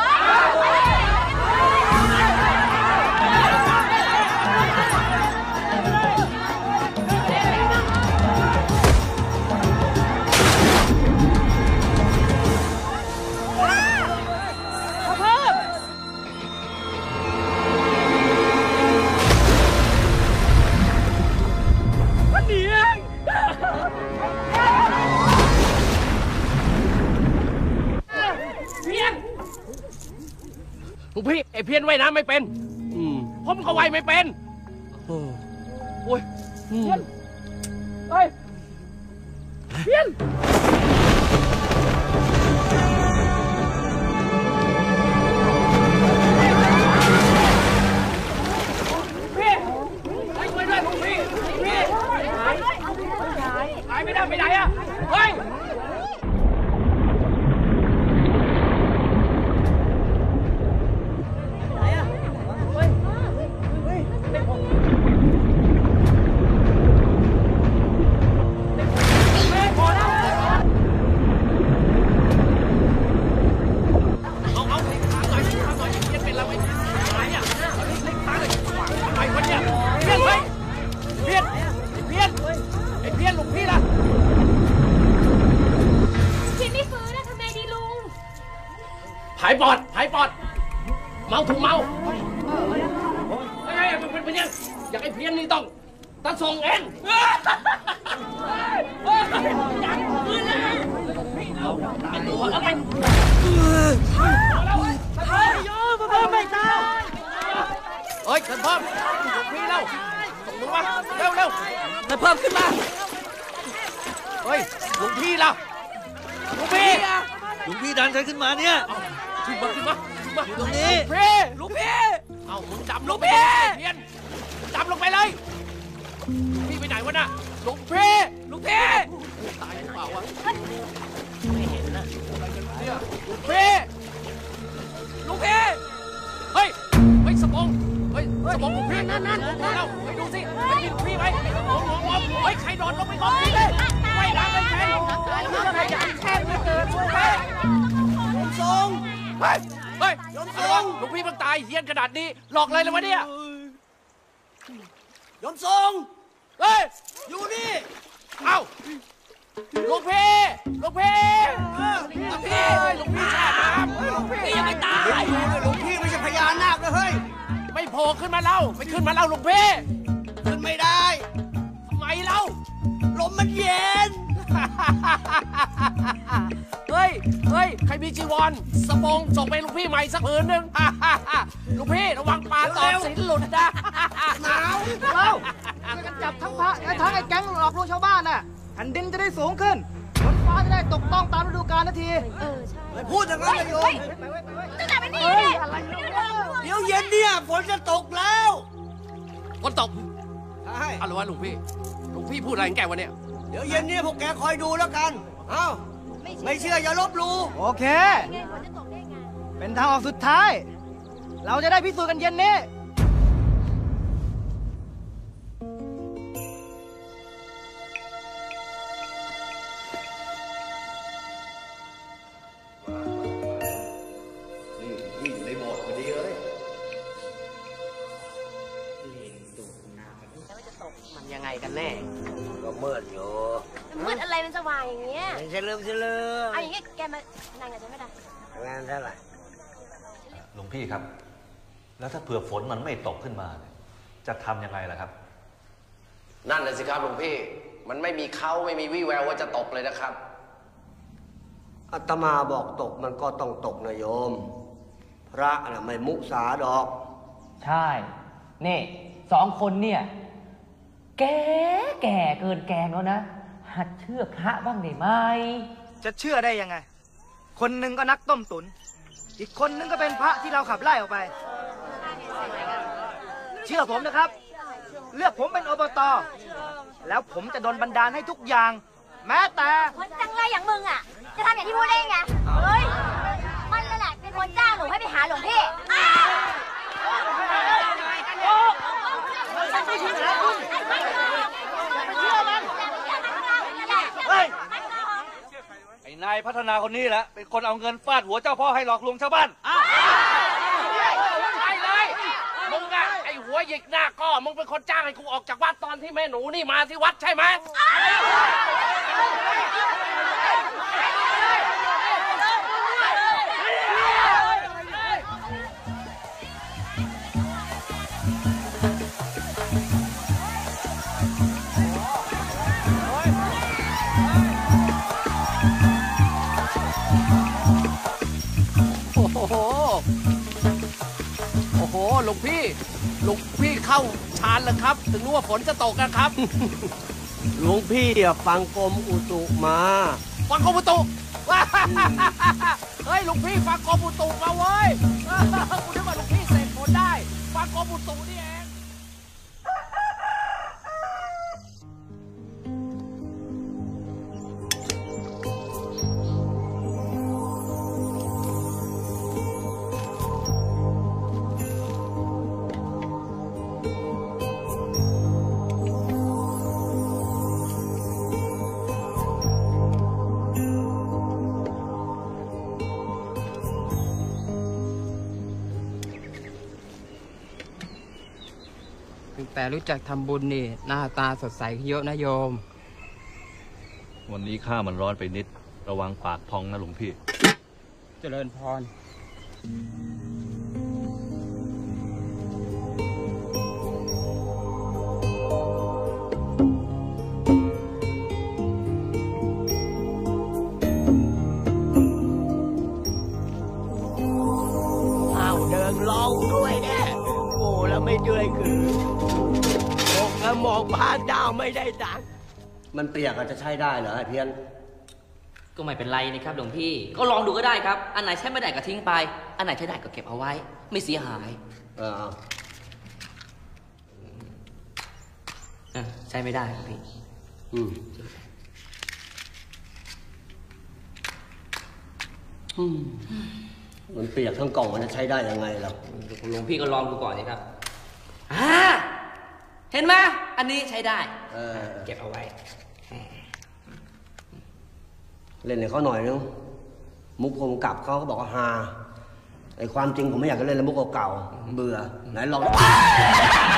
ลูกพี่ไอ้เพี้ยนว่ายน้ำไม่เป็นผมก็ว่ายไม่เป็นโอ้ยเพี้ยนเฮ้ยเพี้ยนพี่ไปด้วยลูกพี่หายไม่ได้ไปไหนอะเฮ้ยหายปอดเมาถูกเมาไอ้เป็นยังอยากไอ้เพี้ยนนี่ต้องตาส่งเองเฮ้ยท่านเพิ่มหลวงพี่เร็วส่งมือมาเร็วท่านเพิ่มขึ้นมาเฮ้ยหลวงพี่ล่ะหลวงพี่ดันฉันขึ้นมาเนี่ยขึ้นมาอยู่ตรงนี้ลูกพี่เอามึงดำลูกพี่เพี้ยนดำลงไปเลยพี่ไปไหนวะน่ะลูกพี่ตายหรือเปล่าวะไม่เห็นนะลูกพี่เฮ้ยสมองลูกพี่นั่นแล้วไปดูสิไปดูพี่ไหมเฮ้ยใครนอนลงไปนอนพี่เลยไม่ดังเลยแค่ใครอยากแค่ไม่เกินด้วยเฮ้ยยมทรงลูกพี่มันตายเฮี้ยนขนาดนี้หลอกเลยเลยวะเนี่ยยมทรงเฮ้ยอยู่นี่เอ้าลูกพี่แช่น้ำพี่ยังไม่ตายลูกพี่ไม่ใช่พญานาคนะเฮ้ยไม่โผล่ขึ้นมาเล่าไม่ขึ้นมาเล่าลูกพี่ขึ้นไม่ได้ทำไมเล่าลมมันเย็น เฮ้ยใครมีจีวรสบงส่งไปลูกพี่ใหม่สักผืนหนึ่ง ลูกพี่ระวังปลาตอดสินหลุดนะหนาวเราจะจับทั้งพระทั้งไอ้แก๊งหลอกลวงชาวบ้านน่ะแผ่นดินจะได้สูงขึ้นฝนฟ้าจะได้ตกต้องตามฤดูกาลนาทีไม่พูดอย่างนั้นเลยโยมจะกลับไปนี่เดี๋ยวเย็นเนี่ยฝนจะตกแล้วฝนตกอะไรวะหลวงพี่พูดอะไรของแกวะเนี่ยเดี๋ยวเย็นนี้พวกแกคอยดูแล้วกัน เอ้า ไม่เชื่ออย่าลบหลู่โอเค เป็นทางออกสุดท้าย เราจะได้พิสูจน์กันเย็นนี้นี่อยู่ในโบสถ์พอดีเลยมันยังไงกันแน่ ก็มืดอยู่มืดอะไรมันสว่างอย่างเงี้ยเฉลิมเอาอย่างงี้แกมานั่งกับฉันไม่ได้งานเท่าไหร่หลวงพี่ครับ แล้วถ้าเผื่อฝนมันไม่ตกขึ้นมาเนี่ยจะทำยังไงล่ะครับนั่นแหละสิครับหลวงพี่ มันไม่มีเขาไม่มีวี่แววว่าจะตกเลยนะครับอาตมาบอกตกมันก็ต้องตกนะโยม พระน่ะไม่มุสาดอกใช่นี่2 คนเนี่ยแก่เกินแกงแล้วนะหัดเชื่อพระบ้างได้ไหมจะเชื่อได้ยังไง คนหนึ่งก็นักต้มตุ๋น อีกคนนึงก็เป็นพระที่เราขับไล่ออกไป เชื่อผมนะครับ เลือกผมเป็นอบต.แล้วผมจะโดนบันดาลให้ทุกอย่าง แม้แต่คนจังไรอย่างมึงอ่ะ จะทำอย่างที่พูดได้ไง เฮ้ย มันนั่นแหละเป็นคนจ้างหนูให้ไปหาหลวงพี่ไอ้นายพัฒนาคนนี้แหละเป็นคนเอาเงินฟาดหัวเจ้าพ่อให้หลอกลวงชาวบ้านใช่เลยมึงอะไอหัวหยิกหน้าก็มึงเป็นคนจ้างให้กูออกจากวัดตอนที่แม่หนูนี่มาที่วัดใช่ไหมโอ้โหหลวงพี่เข้าฌานแล้วครับ ถึงรู้ว่าฝนจะตกนะครับหลวงพี่ฟังกรมอุตุมาฟังกรมอุตุเฮ้ยหลวงพี่ฟังกรมอุตุมาเว้ยกูนึกว่าหลวงพี่เสกฝนได้ ฟังกรมอุตุนี่เองแต่รู้จักทำบุญนี่หน้าตาสดใสขึ้นเยอะนะโยมวันนี้ข้ามันร้อนไปนิด ระวังปากพองนะหลวงพี่เจริญพรอ้าวเดินลองด้วยแน่โอ้แล้วไม่ช่วยคืออกแล้วมองพระเจ้าไม่ได้ตังค์มันเปียกอาจจะใช้ได้เหรอไอ้เพี้ยนก็ไม่เป็นไรนะครับหลวงพี่ก็ลองดูก็ได้ครับอันไหนใช้ไม่ได้ก็ทิ้งไปอันไหนใช้ได้ก็เก็บเอาไว้ไม่เสียหายใช้ไม่ได้ครับพี่มันเปียกทั้งกล่องมันจะใช้ได้ยังไงล่ะหลวงพี่ก็ลองดูก่อนสิครับเห็นไหมอันนี้ใช้ได้เก็บเอาไว้เล่นให้เขาหน่อยนึงมุกผมกลับเขาบอกว่าฮาไอ้ความจริงผมไม่อยากจะเล่นแล้วมุกเก่าๆเบื่อไหนลอง